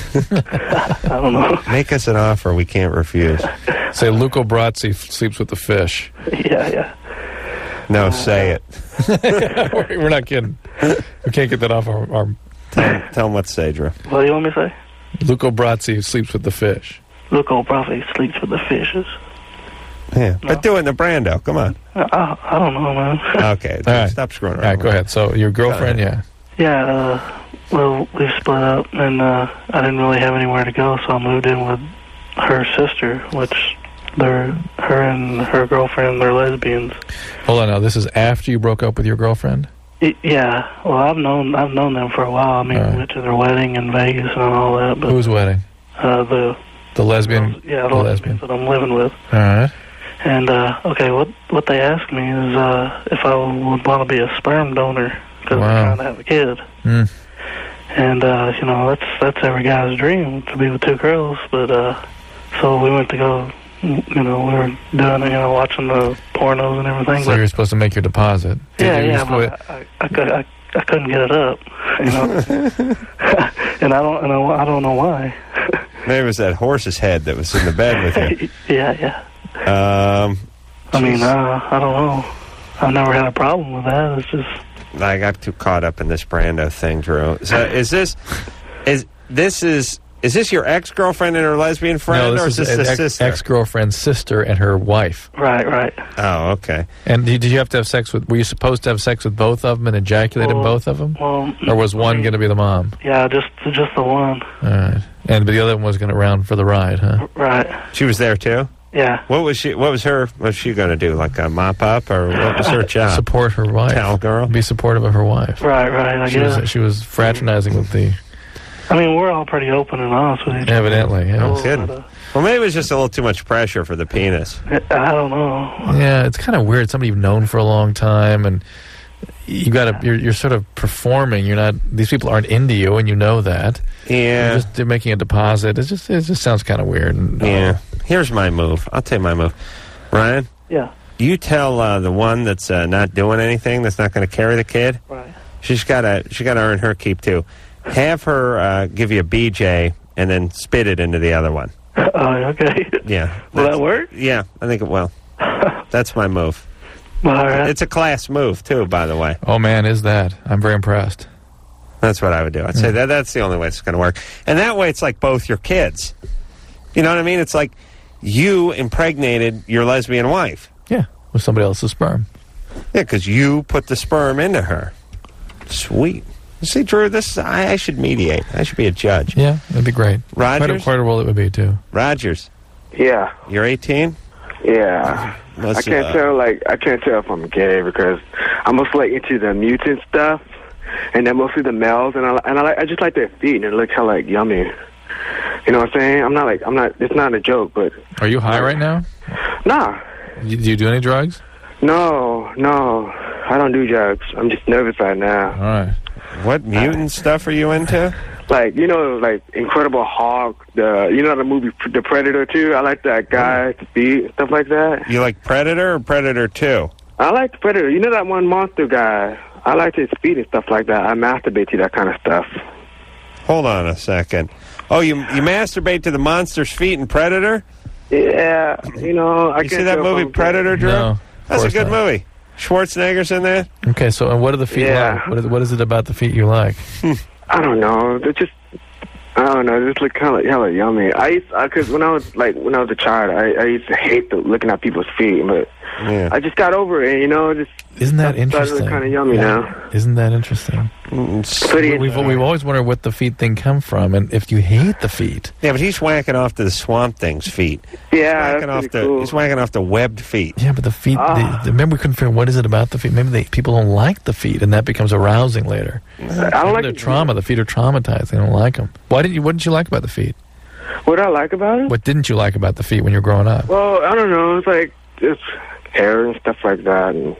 S14: I don't know.
S2: Make us an offer we can't refuse.
S3: Say Luca Brasi sleeps with the fish.
S14: Yeah.
S2: No, say it.
S3: We're not kidding. We can't get that off our...
S2: Tell him what to say, Drew.
S14: What do you want me to say?
S3: Luca Brasi sleeps with the fish.
S14: Luca Brasi sleeps with the fishes.
S2: Yeah, but doing the Brando. Come on.
S14: I don't know, man.
S2: Okay,
S3: All right.
S2: Stop screwing around.
S3: All right, go ahead. So your girlfriend, yeah.
S14: Yeah, well, we've split up, and I didn't really have anywhere to go, so I moved in with her sister, which her and her girlfriend, they're lesbians.
S3: Hold on now. This is after you broke up with your girlfriend?
S14: Yeah, well, I've known them for a while. I mean, we went to their wedding in Vegas and all that. But,
S3: whose wedding?
S14: The
S3: lesbian?
S14: Yeah, the lesbian that I'm living with.
S3: All right.
S14: And, okay, what they asked me is if I would want to be a sperm donor, because they're trying to have a kid. And, you know, that's every guy's dream, to be with two girls. But, so we went to go, you know, we were doing, you know, watching the pornos and everything.
S3: So you're supposed to make your deposit.
S14: Yeah, but I couldn't get it up, you know. And I don't know why.
S2: Maybe it was that horse's head that was in the bed with you.
S14: Yeah. I mean, I don't know. I've never had a problem with that. It's just...
S2: I got too caught up in this Brando thing, Drew. So is this your ex-girlfriend and her lesbian friend,
S3: no,
S2: or is this a sister?
S3: Ex-girlfriend's sister and her wife.
S14: Right.
S2: Oh, okay.
S3: And did you have to have sex with? Were you supposed to have sex with both of them and ejaculate in both of them?
S14: Well,
S3: or was one going to be the mom?
S14: Yeah, just the one.
S3: All right. But the other one was going to round for the ride, huh?
S14: Right.
S2: She was there too.
S14: Yeah.
S2: What was she going to do? Like a mop up, or what was her job?
S3: Support her wife.
S2: Towel girl.
S3: Be supportive of her wife.
S14: Right. I guess
S3: she was fraternizing with the.
S14: I mean, we're all pretty open and honest with each other.
S3: Evidently, yeah.
S2: No kidding. Well, maybe it was just a little too much pressure for the penis.
S14: I don't know.
S3: Yeah, it's kind of weird. Somebody you've known for a long time, and you're sort of performing. You're not. These people aren't into you, and you know that.
S2: Yeah.
S3: They're making a deposit. It just sounds kind of weird.
S2: Yeah. Here's my move. I'll tell you my move. Ryan?
S14: Yeah.
S2: You tell the one that's not doing anything, that's not going to carry the kid.
S14: Right.
S2: She got to earn her keep too. Have her give you a BJ and then spit it into the other one.
S14: Okay.
S2: Yeah.
S14: Will that work?
S2: Yeah, I think it will. That's my move.
S14: All right.
S2: It's a class move too, by the way.
S3: Oh man, is that? I'm very impressed.
S2: That's what I would do. I'd say that's the only way it's going to work. And that way it's like both your kids. You know what I mean? It's like you impregnated your lesbian wife.
S3: Yeah, with somebody else's sperm.
S2: Yeah, because you put the sperm into her. Sweet. You see, Drew, I should mediate. I should be a judge.
S3: Yeah, that'd be great.
S2: Rogers?
S3: Quite a role it would be, too.
S2: Rogers.
S15: Yeah.
S2: You're 18?
S15: Yeah. I can't tell if I'm gay because I'm mostly into the mutant stuff, and they're mostly the males, and I just like their feet, and it looks kind of like yummy. You know what I'm saying? I'm not. It's not a joke, but.
S3: Are you high right now?
S15: Nah.
S3: Do you do any drugs?
S15: No. I don't do drugs. I'm just nervous right now.
S3: All right.
S2: What mutant stuff are you into?
S15: Like, like Incredible Hulk, the movie The Predator 2? I like that guy's feet, stuff like that.
S2: You like Predator or Predator 2?
S15: I like the Predator. You know that one monster guy? I like his feet and stuff like that. I masturbate to that kind of stuff.
S2: Hold on a second. Oh, you masturbate to the monster's feet in Predator?
S15: Yeah, you know, I
S2: You see that movie Predator, Drew?
S3: No,
S2: That's a good movie. Schwarzenegger's in there.
S3: Okay, so and what are the feet like? What is it about the feet you like?
S15: I don't know. They're just, I don't know. They just look kind of hella yummy. Because when I was a child, I used to hate looking at people's feet, but I just got over it. You know, just
S3: isn't that interesting?
S15: Kind of yummy now.
S3: Isn't that interesting? We've always wondered what the feet thing come from, and if you hate the feet.
S2: Yeah, but he's whacking off to the Swamp Thing's feet.
S15: Yeah,
S2: He's whacking off the webbed feet.
S3: Yeah, but the feet. Remember, we couldn't figure out what is it about the feet. Maybe people don't like the feet, and that becomes arousing later.
S15: I don't like
S3: their trauma. The feet are traumatized. They don't like them. What didn't you like about the feet?
S15: What I like about it?
S3: What didn't you like about the feet when you were growing up?
S15: Well, I don't know. It's like hair and stuff like that, and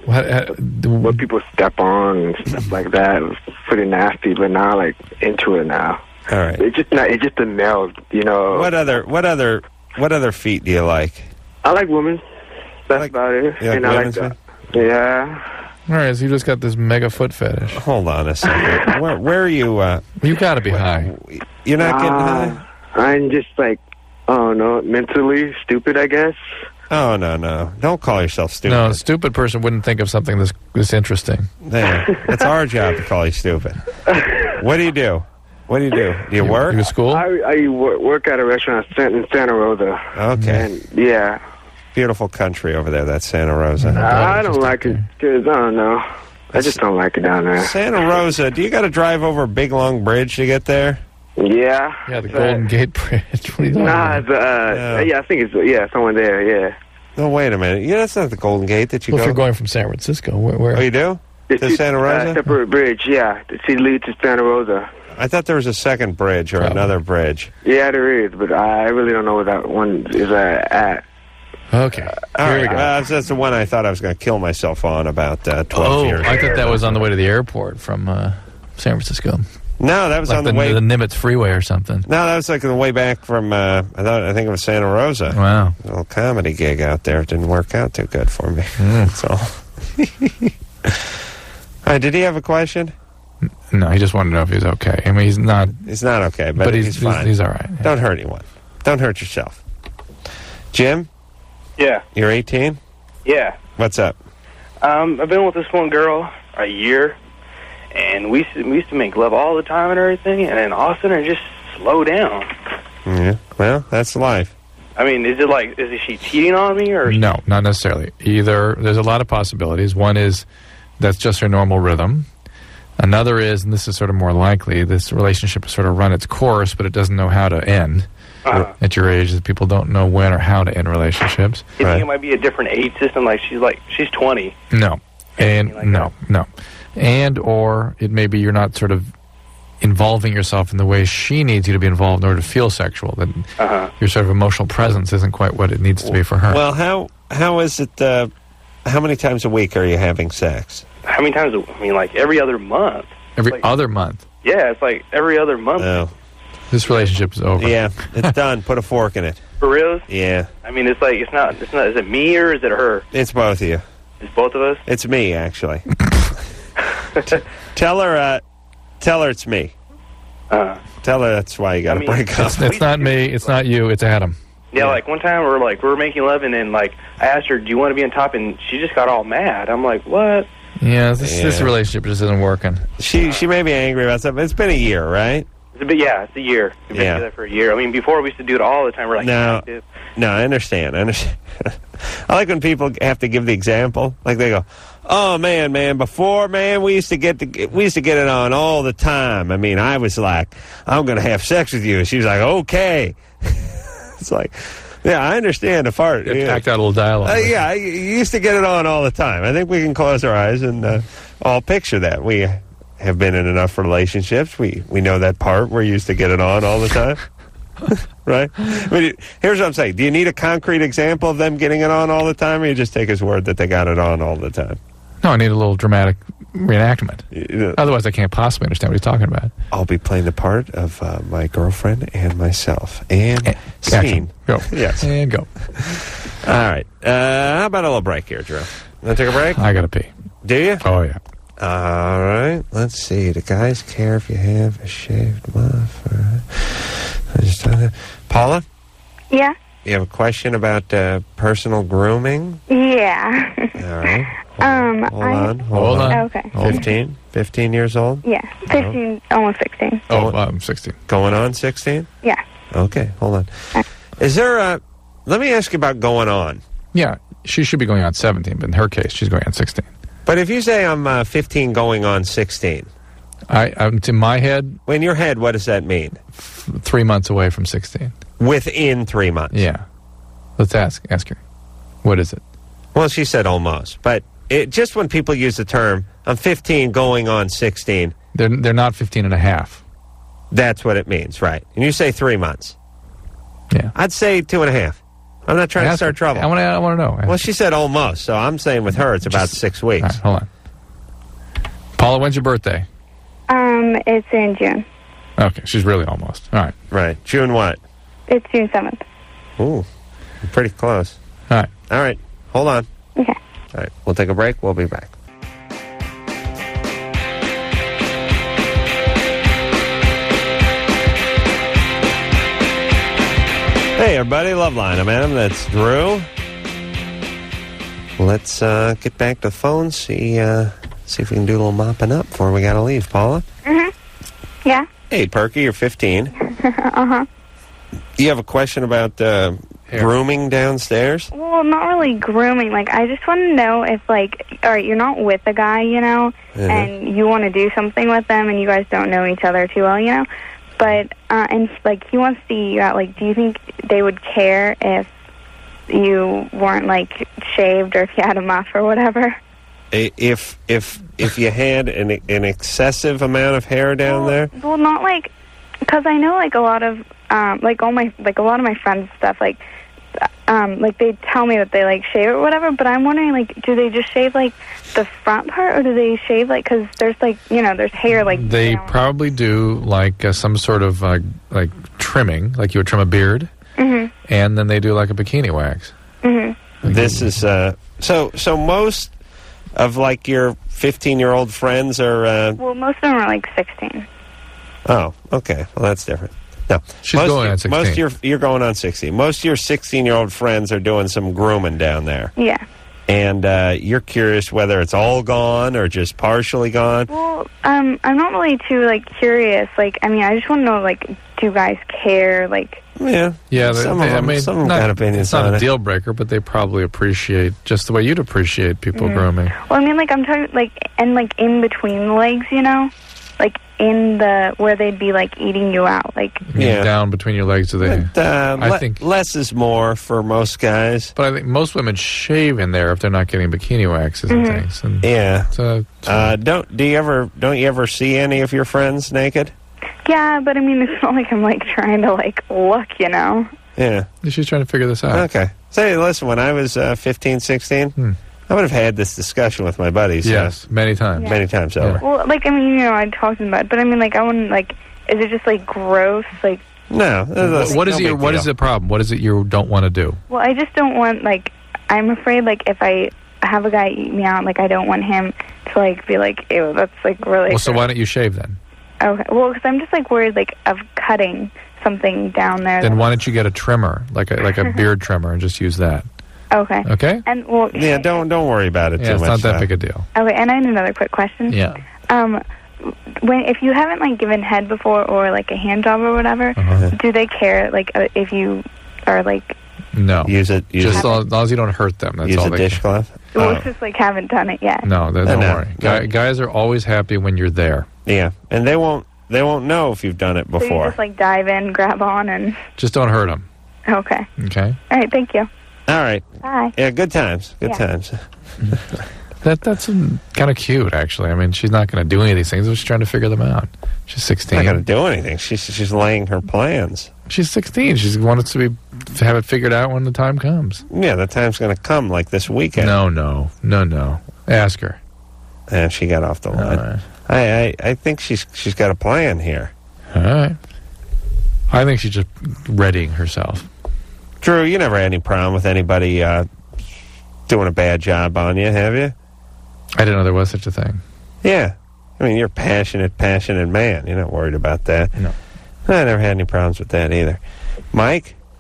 S15: what people step on and stuff like that. It was pretty nasty, but now like into it now.
S2: All right.
S15: It's just the male, you know.
S2: What other feet do you like?
S15: I like women. That's about it. And I like that. Yeah.
S3: All right, so you just got this mega foot fetish.
S2: Hold on a second. where are you?
S3: You got to be high.
S2: You're not getting high?
S15: I'm just like, oh no, mentally stupid, I guess.
S2: Oh, no. Don't call yourself stupid.
S3: No, a stupid person wouldn't think of something this interesting.
S2: Yeah, it's our job to call you stupid. What do you do? Do you work?
S3: You go to school?
S15: I work at a restaurant in Santa Rosa.
S2: Okay.
S15: And, yeah.
S2: Beautiful country over there, that's Santa Rosa.
S15: I don't like it because, I don't know. I just don't like it down there.
S2: Santa Rosa, do you got to drive over a big, long bridge to get there?
S15: Yeah.
S3: Yeah, the Golden Gate Bridge. What are you talking about?
S15: Yeah, I think it's somewhere there, yeah.
S2: No, wait a minute. Yeah, that's not the Golden Gate that you go.
S3: If you're going from San Francisco, where?
S2: Oh, you do? To Santa Rosa?
S15: Separate bridge, yeah. To lead to Santa Rosa.
S2: I thought there was a second bridge or another bridge.
S15: Yeah, there is, but I really don't know where that one is at.
S3: Okay.
S2: Here we go. That's the one I thought I was going to kill myself on about 12 years ago.
S3: I thought that was on the way to the airport from San Francisco.
S2: No, that was
S3: like
S2: on the way...
S3: the Nimitz Freeway or something.
S2: No, that was like the way back from, I think it was Santa Rosa.
S3: Wow.
S2: A little comedy gig out there. It didn't work out too good for me. That's all. All right, did he have a question?
S3: No, he just wanted to know if he was okay. I mean, he's not...
S2: He's not okay, but he's fine.
S3: He's all right. Yeah.
S2: Don't hurt anyone. Don't hurt yourself. Jim?
S16: Yeah.
S2: You're 18?
S16: Yeah.
S2: What's up?
S16: I've been with this one girl a year, and we used to make love all the time and everything, and then all of a sudden it just slowed down.
S2: Yeah, well, that's life.
S16: I mean, is she cheating on me, or...
S3: No, not necessarily. Either, there's a lot of possibilities. One is that's just her normal rhythm. Another is, and this is sort of more likely, this relationship has sort of run its course, but it doesn't know how to end. At your age, people don't know when or how to end relationships.
S16: You think it might be a different age system? She's 20.
S3: No, and no. And or it may be you're not sort of involving yourself in the way she needs you to be involved in order to feel sexual. That your sort of emotional presence isn't quite what it needs to be for her.
S2: Well, how is it? How many times a week are you having sex?
S16: How many times? I mean, like every other month.
S3: Every other month.
S16: Yeah, it's like every other month.
S2: Oh.
S3: This relationship is over.
S2: Yeah, it's done. Put a fork in it.
S16: For real?
S2: Yeah.
S16: I mean, it's not. Is it me or is it her?
S2: It's both of you.
S16: It's both of us?
S2: It's me, actually. Tell her it's me. Tell her that's why you got to break up.
S3: It's not me. It's not you. It's Adam.
S16: Yeah, like one time we were making love, and then like I asked her, "Do you want to be on top?" And she just got all mad. I'm like, "What?"
S3: Yeah, this relationship just isn't working.
S2: She may be angry about something. It's been a year, right?
S16: But yeah, it's a year. We've been together for a year. I mean, before we used to do it all the time. We're like,
S2: no, I understand. I like when people have to give the example. Like they go, "Oh man, before we used to get it on all the time. I mean, I was like, I'm gonna have sex with you." And she was like, "Okay." It's like, yeah, I understand the part.
S3: Act out a little dialogue.
S2: Yeah, I used to get it on all the time. I think we can close our eyes and all picture that. We have been in enough relationships. We know that part. We're used to get it on all the time. Right? I mean, here's what I'm saying. Do you need a concrete example of them getting it on all the time, or you just take his word that they got it on all the time?
S3: No, I need a little dramatic reenactment. Otherwise, I can't possibly understand what he's talking about.
S2: I'll be playing the part of my girlfriend and myself. And scene.
S3: Go.
S2: Yes.
S3: And go.
S2: All right. How about a little break here, Drew? Want to take a break?
S3: I got to pee.
S2: Do you?
S3: Oh, yeah.
S2: All right. Let's see. Do guys care if you have a shaved muff? Paula?
S10: Yeah?
S2: You have a question about personal grooming?
S10: Yeah.
S2: All right. Hold on.
S10: Okay.
S2: 15 years old?
S10: Yeah, 15, almost 16.
S3: Oh, I'm 16.
S2: Going on 16?
S10: Yeah.
S2: Okay, hold on. Is there let me ask you about going on.
S3: Yeah, she should be going on 17, but in her case, she's going on 16.
S2: But if you say I'm 15 going on 16.
S3: In my head.
S2: In your head, what does that mean?
S3: 3 months away from 16.
S2: Within 3 months?
S3: Yeah. Let's ask her. What is it?
S2: Well, she said almost. But just when people use the term, I'm 15 going on 16.
S3: They're not 15 and a half.
S2: That's what it means, right. And you say 3 months.
S3: Yeah.
S2: I'd say 2.5. I'm not trying to start trouble.
S3: I want to know.
S2: Well, she said almost, so I'm saying with her it's about 6 weeks.
S3: All right, hold on. Paula, when's your birthday?
S10: It's in June.
S3: Okay, she's really almost. All right.
S2: Right. June what?
S10: It's June 7th.
S2: Ooh, pretty close.
S3: All right.
S2: All right. Hold on.
S10: Okay.
S2: All right. We'll take a break. We'll be back. Hey, everybody. Loveline. I'm Adam. That's Drew. Let's get back to the phone, see if we can do a little mopping up before we got to leave. Paula?
S10: Mm-hmm. Yeah.
S2: Hey, Perky, you're 15.
S10: Uh-huh.
S2: You have a question about grooming downstairs?
S10: Well, not really grooming. Like, I just want to know if, like, all right, you're not with a guy, you know, and you want to do something with them, and you guys don't know each other too well, you know, but, and, like, he wants to see you out. Like, do you think they would care if you weren't, like, shaved or if you had a muff or whatever?
S2: If you had an excessive amount of hair down there?
S10: Well, not like, because I know, like, a lot of, like, a lot of my friends' stuff, like they tell me that they, like, shave it or whatever, but I'm wondering, like, do they just shave, like, the front part, or do they shave, like, because there's, like, you know, there's hair, like...
S3: They probably do, like, some sort of, like, trimming, like you would trim a beard, and then they do, like, a bikini wax.
S10: Mm-hmm.
S2: This is, so most of, like, your 15-year-old friends are...
S10: Well, most of them are, like, 16.
S2: Oh, okay. Well, that's different. No,
S3: she's going on 16.
S2: You're going on 16. Most of your 16-year-old friends are doing some grooming down there.
S10: Yeah.
S2: And you're curious whether it's all gone or just partially gone?
S10: Well, I'm not really too, like, curious. Like, I mean, I just want to know, like, do you guys care? Like...
S2: Yeah.
S3: Some of them got opinions. It's not a deal breaker, but they probably appreciate just the way you'd appreciate people grooming.
S10: Well, I mean, like, I'm talking, like, and, like, in between the legs, you know? Like, in the, where they'd be, like, eating you out, like...
S3: Yeah. Down between your legs, do they...
S2: I think less is more for most guys.
S3: But I think most women shave in there if they're not getting bikini waxes and things. And
S2: yeah. Don't you ever see any of your friends naked?
S10: Yeah, but I mean, it's not like I'm, like, trying to, like, look, you know?
S2: Yeah.
S3: She's trying to figure this out.
S2: Okay. Say, listen, when I was 15, 16... I would have had this discussion with my buddies.
S3: Yes, many times.
S10: Yeah.
S2: Many times over.
S10: Well, like, I mean, you know, I'd talk to them about it, but I mean, like, I wouldn't, like, is it just, like, gross? Like,
S2: no.
S3: What is the problem? What is it you don't want to do?
S10: Well, I just don't want, like, I'm afraid, like, if I have a guy eat me out, like, I don't want him to, like, be like, ew, that's, like, really...
S3: Well, so why don't you shave then?
S10: Okay. Well, because I'm just, like, worried, like, of cutting something down there.
S3: Then why don't you get a trimmer, like a beard trimmer, and just use that?
S10: Okay.
S3: Okay.
S10: And well,
S2: yeah, don't worry about it too much.
S3: It's not that big a deal.
S10: Okay, and I had another quick question.
S3: Yeah.
S10: If you haven't, like, given head before or, like, a hand job or whatever, do they care, like, if you are, like...
S3: No.
S2: Use it.
S3: Just as long as you don't hurt them. That's
S2: use
S3: all
S2: a dishcloth.
S10: Well, it's just, like, haven't done it yet.
S3: No, don't worry. Guys are always happy when you're there.
S2: Yeah, and they won't know if you've done it before.
S10: So you just, like, dive in, grab on, and...
S3: Just don't hurt them.
S10: Okay.
S3: Okay.
S10: All right, thank you.
S2: All right.
S10: Bye.
S2: Yeah, good times. Good times.
S3: That's kind of cute, actually. I mean, she's not going to do any of these things. She's trying to figure them out. She's 16.
S2: Not going to do anything. She's laying her plans.
S3: She's 16. She wants to have it figured out when the time comes.
S2: Yeah, the time's going to come, like this weekend.
S3: No. Ask her.
S2: And she got off the line. Right. I think she's got a plan here.
S3: All right. I think she's just readying herself.
S2: Drew, you never had any problem with anybody doing a bad job on you, have you?
S3: I didn't know there was such a thing.
S2: Yeah. I mean, you're a passionate man. You're not worried about that.
S3: No.
S2: I never had any problems with that either. Mike?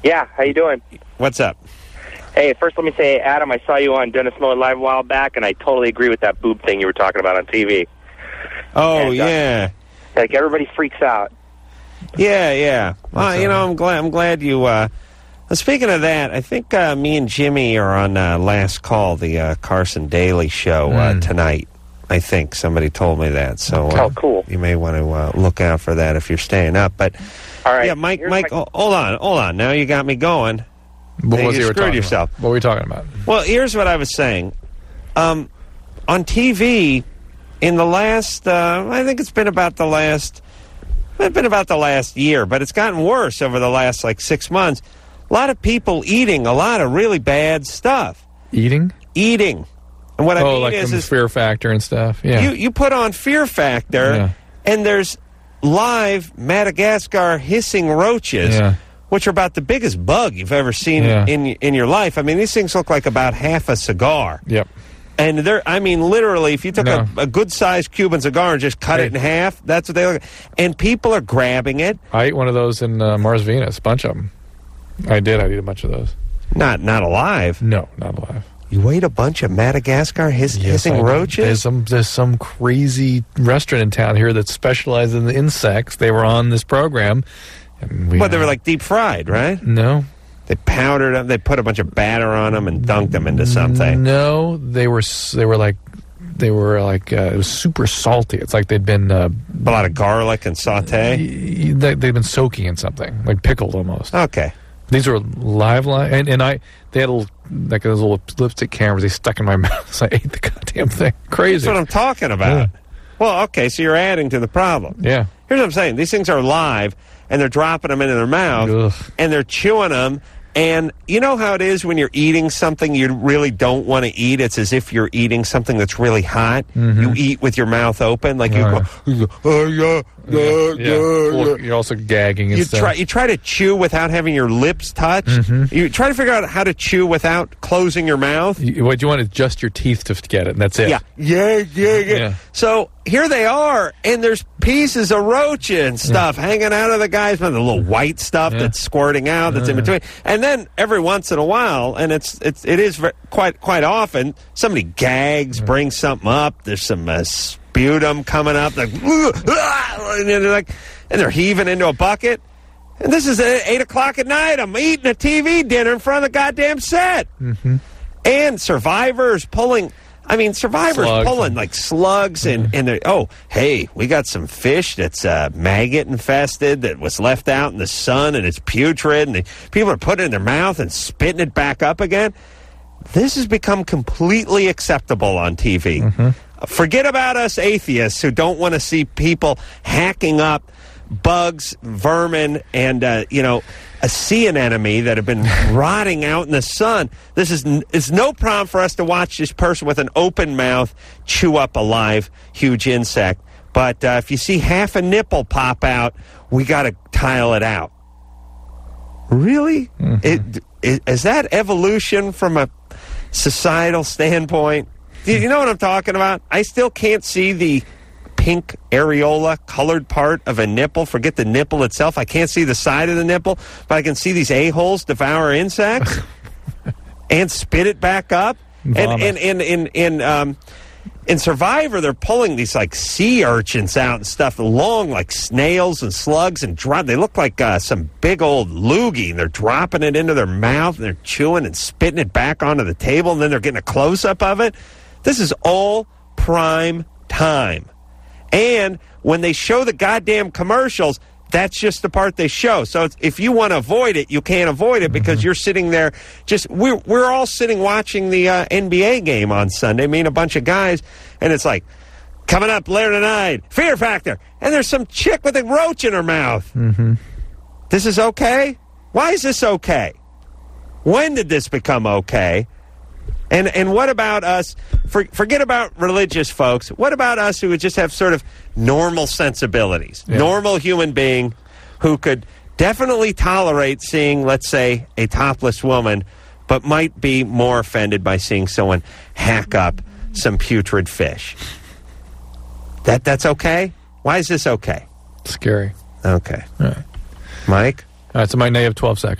S17: Yeah, how you doing?
S2: What's up?
S17: Hey, first let me say, Adam, I saw you on Dennis Miller Live a while back, and I totally agree with that boob thing you were talking about on TV.
S2: Oh, and, yeah.
S17: Like, everybody freaks out.
S2: Yeah. Well, you know, I'm glad you... speaking of that, I think me and Jimmy are on Last Call, the Carson Daly show tonight. I think somebody told me that. So
S17: cool.
S2: You may want to look out for that if you're staying up. But
S17: all right.
S2: Yeah, Mike, hold on. Now you got me going.
S3: What was
S2: you screwed yourself.
S3: What were we talking about?
S2: Well, here's what I was saying. On TV, in the last, I think it's been about the last year, but it's gotten worse over the last 6 months. A lot of people eating a lot of really bad stuff.
S3: Eating.
S2: And what I mean
S3: like
S2: is
S3: Fear Factor and stuff. Yeah.
S2: You put on Fear Factor, and there's live Madagascar hissing roaches, which are about the biggest bug you've ever seen in your life. I mean, these things look like about half a cigar.
S3: Yep.
S2: And literally, if you took a good-sized Cuban cigar and just cut it in half, that's what they look like. And people are grabbing it.
S3: I ate one of those in Mars Venus, a bunch of them. I'd eat a bunch of those.
S2: Not alive?
S3: No, not alive.
S2: You ate a bunch of Madagascar hissing roaches?
S3: There's some crazy restaurant in town here that specializes in the insects. They were on this program. And
S2: they were like deep fried, right?
S3: No.
S2: They powdered them. They put a bunch of batter on them and dunked them into something.
S3: No, it was super salty. It's like they'd been
S2: a lot of garlic and saute.
S3: They'd been soaking in something, like pickled almost.
S2: Okay.
S3: These were live, and they had those little lipstick cameras they stuck in my mouth, so I ate the goddamn thing. Crazy.
S2: That's what I'm talking about. Yeah. Well, okay, so you're adding to the problem.
S3: Yeah.
S2: Here's what I'm saying. These things are live, and they're dropping them into their mouth, and they're chewing them. And you know how it is when you're eating something you really don't want to eat? It's as if you're eating something that's really hot. Mm-hmm. You eat with your mouth open, like you go,
S3: You're also gagging and stuff.
S2: You try to chew without having your lips touch. Mm-hmm. You try to figure out how to chew without closing your mouth.
S3: What you want is just your teeth to get it, and that's it.
S2: Yeah. So here they are, and there's pieces of roach and stuff hanging out of the guy's mouth, the little white stuff that's squirting out, that's in between. And then every once in a while, and it is quite often, somebody gags, brings something up. There's some sputum coming up, and they're heaving into a bucket. And this is at 8 o'clock at night. I'm eating a TV dinner in front of the goddamn set. Mm-hmm. And Survivor's pulling pulling like slugs and they're, hey, we got some fish that's maggot infested that was left out in the sun and it's putrid, and people are putting it in their mouth and spitting it back up again. This has become completely acceptable on TV. Mm-hmm. Forget about us atheists who don't want to see people hacking up bugs, vermin, and a sea anemone that have been rotting out in the sun. It's no problem for us to watch this person with an open mouth chew up a live, huge insect. But if you see half a nipple pop out, we got to tile it out. Really? Mm-hmm. Is that evolution from a societal standpoint? Do you know what I'm talking about? I still can't see the pink areola colored part of a nipple. Forget the nipple itself. I can't see the side of the nipple, but I can see these a-holes devour insects and spit it back up. And in Survivor, they're pulling these like sea urchins out and stuff, long like snails and slugs, and they look like some big old loogie. And they're dropping it into their mouth, and they're chewing and spitting it back onto the table, and then they're getting a close-up of it. This is all prime time. And when they show the goddamn commercials, that's just the part they show. So if you want to avoid it, you can't avoid it because you're sitting there. We're all sitting watching the NBA game on Sunday. Me and a bunch of guys, and it's like, coming up later tonight, Fear Factor. And there's some chick with a roach in her mouth. Mm-hmm. This is okay? Why is this okay? When did this become okay? And what about us? Forget about religious folks. What about us who would just have sort of normal sensibilities? Yeah. Normal human being who could definitely tolerate seeing, let's say, a topless woman, but might be more offended by seeing someone hack up some putrid fish. That's okay? Why is this okay?
S3: Scary.
S2: Okay.
S3: All right.
S2: Mike?
S3: All right, so Mike, now you have 12 seconds.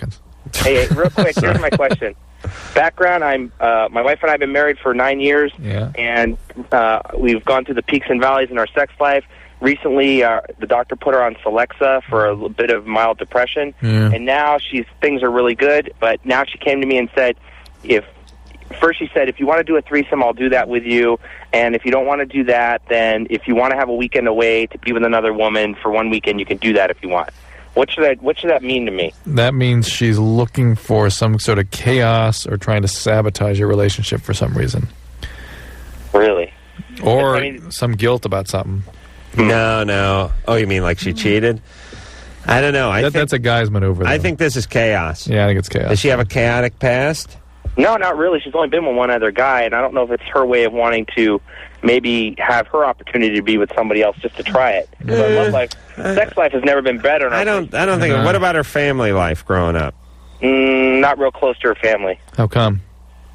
S17: Hey, real quick, here's my question. Background, my wife and I have been married for 9 years, and we've gone through the peaks and valleys in our sex life. Recently, the doctor put her on Celexa for a little bit of mild depression, and now things are really good, but now she came to me and said, First she said, if you want to do a threesome, I'll do that with you. And if you don't want to do that, then if you want to have a weekend away to be with another woman for one weekend, you can do that if you want. What should that mean to me? That means she's looking for some sort of chaos or trying to sabotage your relationship for some reason. Really? Or some guilt about something.
S2: No. Oh, you mean like she cheated? I don't know.
S3: That's a guy's maneuver, though.
S2: I think this is chaos.
S3: Yeah, I think it's chaos.
S2: Does she have a chaotic past?
S17: No, not really. She's only been with one other guy, and I don't know if it's her way of wanting to maybe have her opportunity to be with somebody else just to try it. Love life, sex life has never been better. I don't
S2: think. What about her family life growing up?
S17: Not real close to her family.
S3: How come?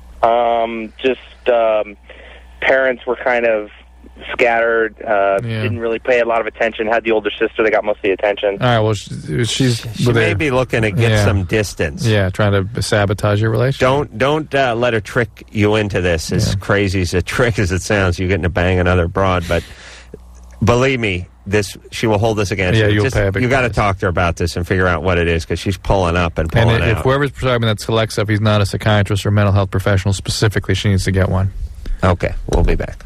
S17: Parents were kind of scattered, didn't really pay a lot of attention, had the older sister that got most of the attention.
S3: All right, well, she
S2: may be looking to get some distance.
S3: Yeah, trying to sabotage your relationship.
S2: Don't let her trick you into this, as crazy as a trick as it sounds, you getting to bang another broad, but believe me, she will hold this against you. You got to talk to her about this and figure out what it is, because she's pulling up and pulling out.
S3: If whoever's prescribing that Celexa, if he's not a psychiatrist or mental health professional specifically, she needs to get one.
S2: Okay, we'll be back.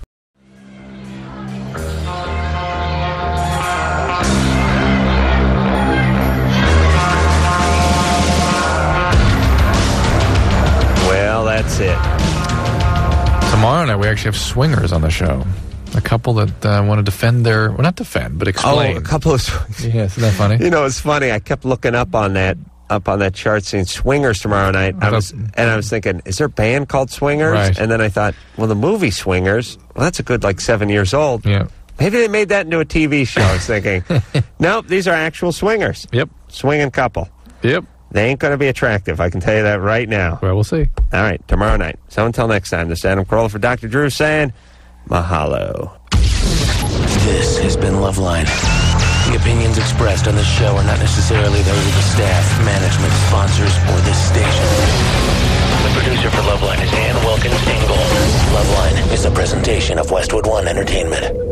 S2: That's it.
S3: Tomorrow night we actually have swingers on the show. A couple that want to defend not defend, but explain.
S2: Oh, a couple of swingers.
S3: Yeah, isn't that funny?
S2: It's funny. I kept looking up on that chart saying swingers tomorrow night. I was thinking, is there a band called Swingers?
S3: Right.
S2: And then I thought, well, the movie Swingers, well, that's a good 7 years old.
S3: Yeah.
S2: Maybe they made that into a TV show. I was thinking, nope, these are actual swingers.
S3: Yep.
S2: Swinging couple.
S3: Yep.
S2: They ain't going to be attractive. I can tell you that right now.
S3: Well, we'll see.
S2: All right, tomorrow night. So until next time, this is Adam Carolla for Dr. Drew saying, mahalo.
S1: This has been Loveline. The opinions expressed on this show are not necessarily those of the staff, management, sponsors, or this station. The producer for Loveline is Ann Wilkins Engel. Loveline is a presentation of Westwood One Entertainment.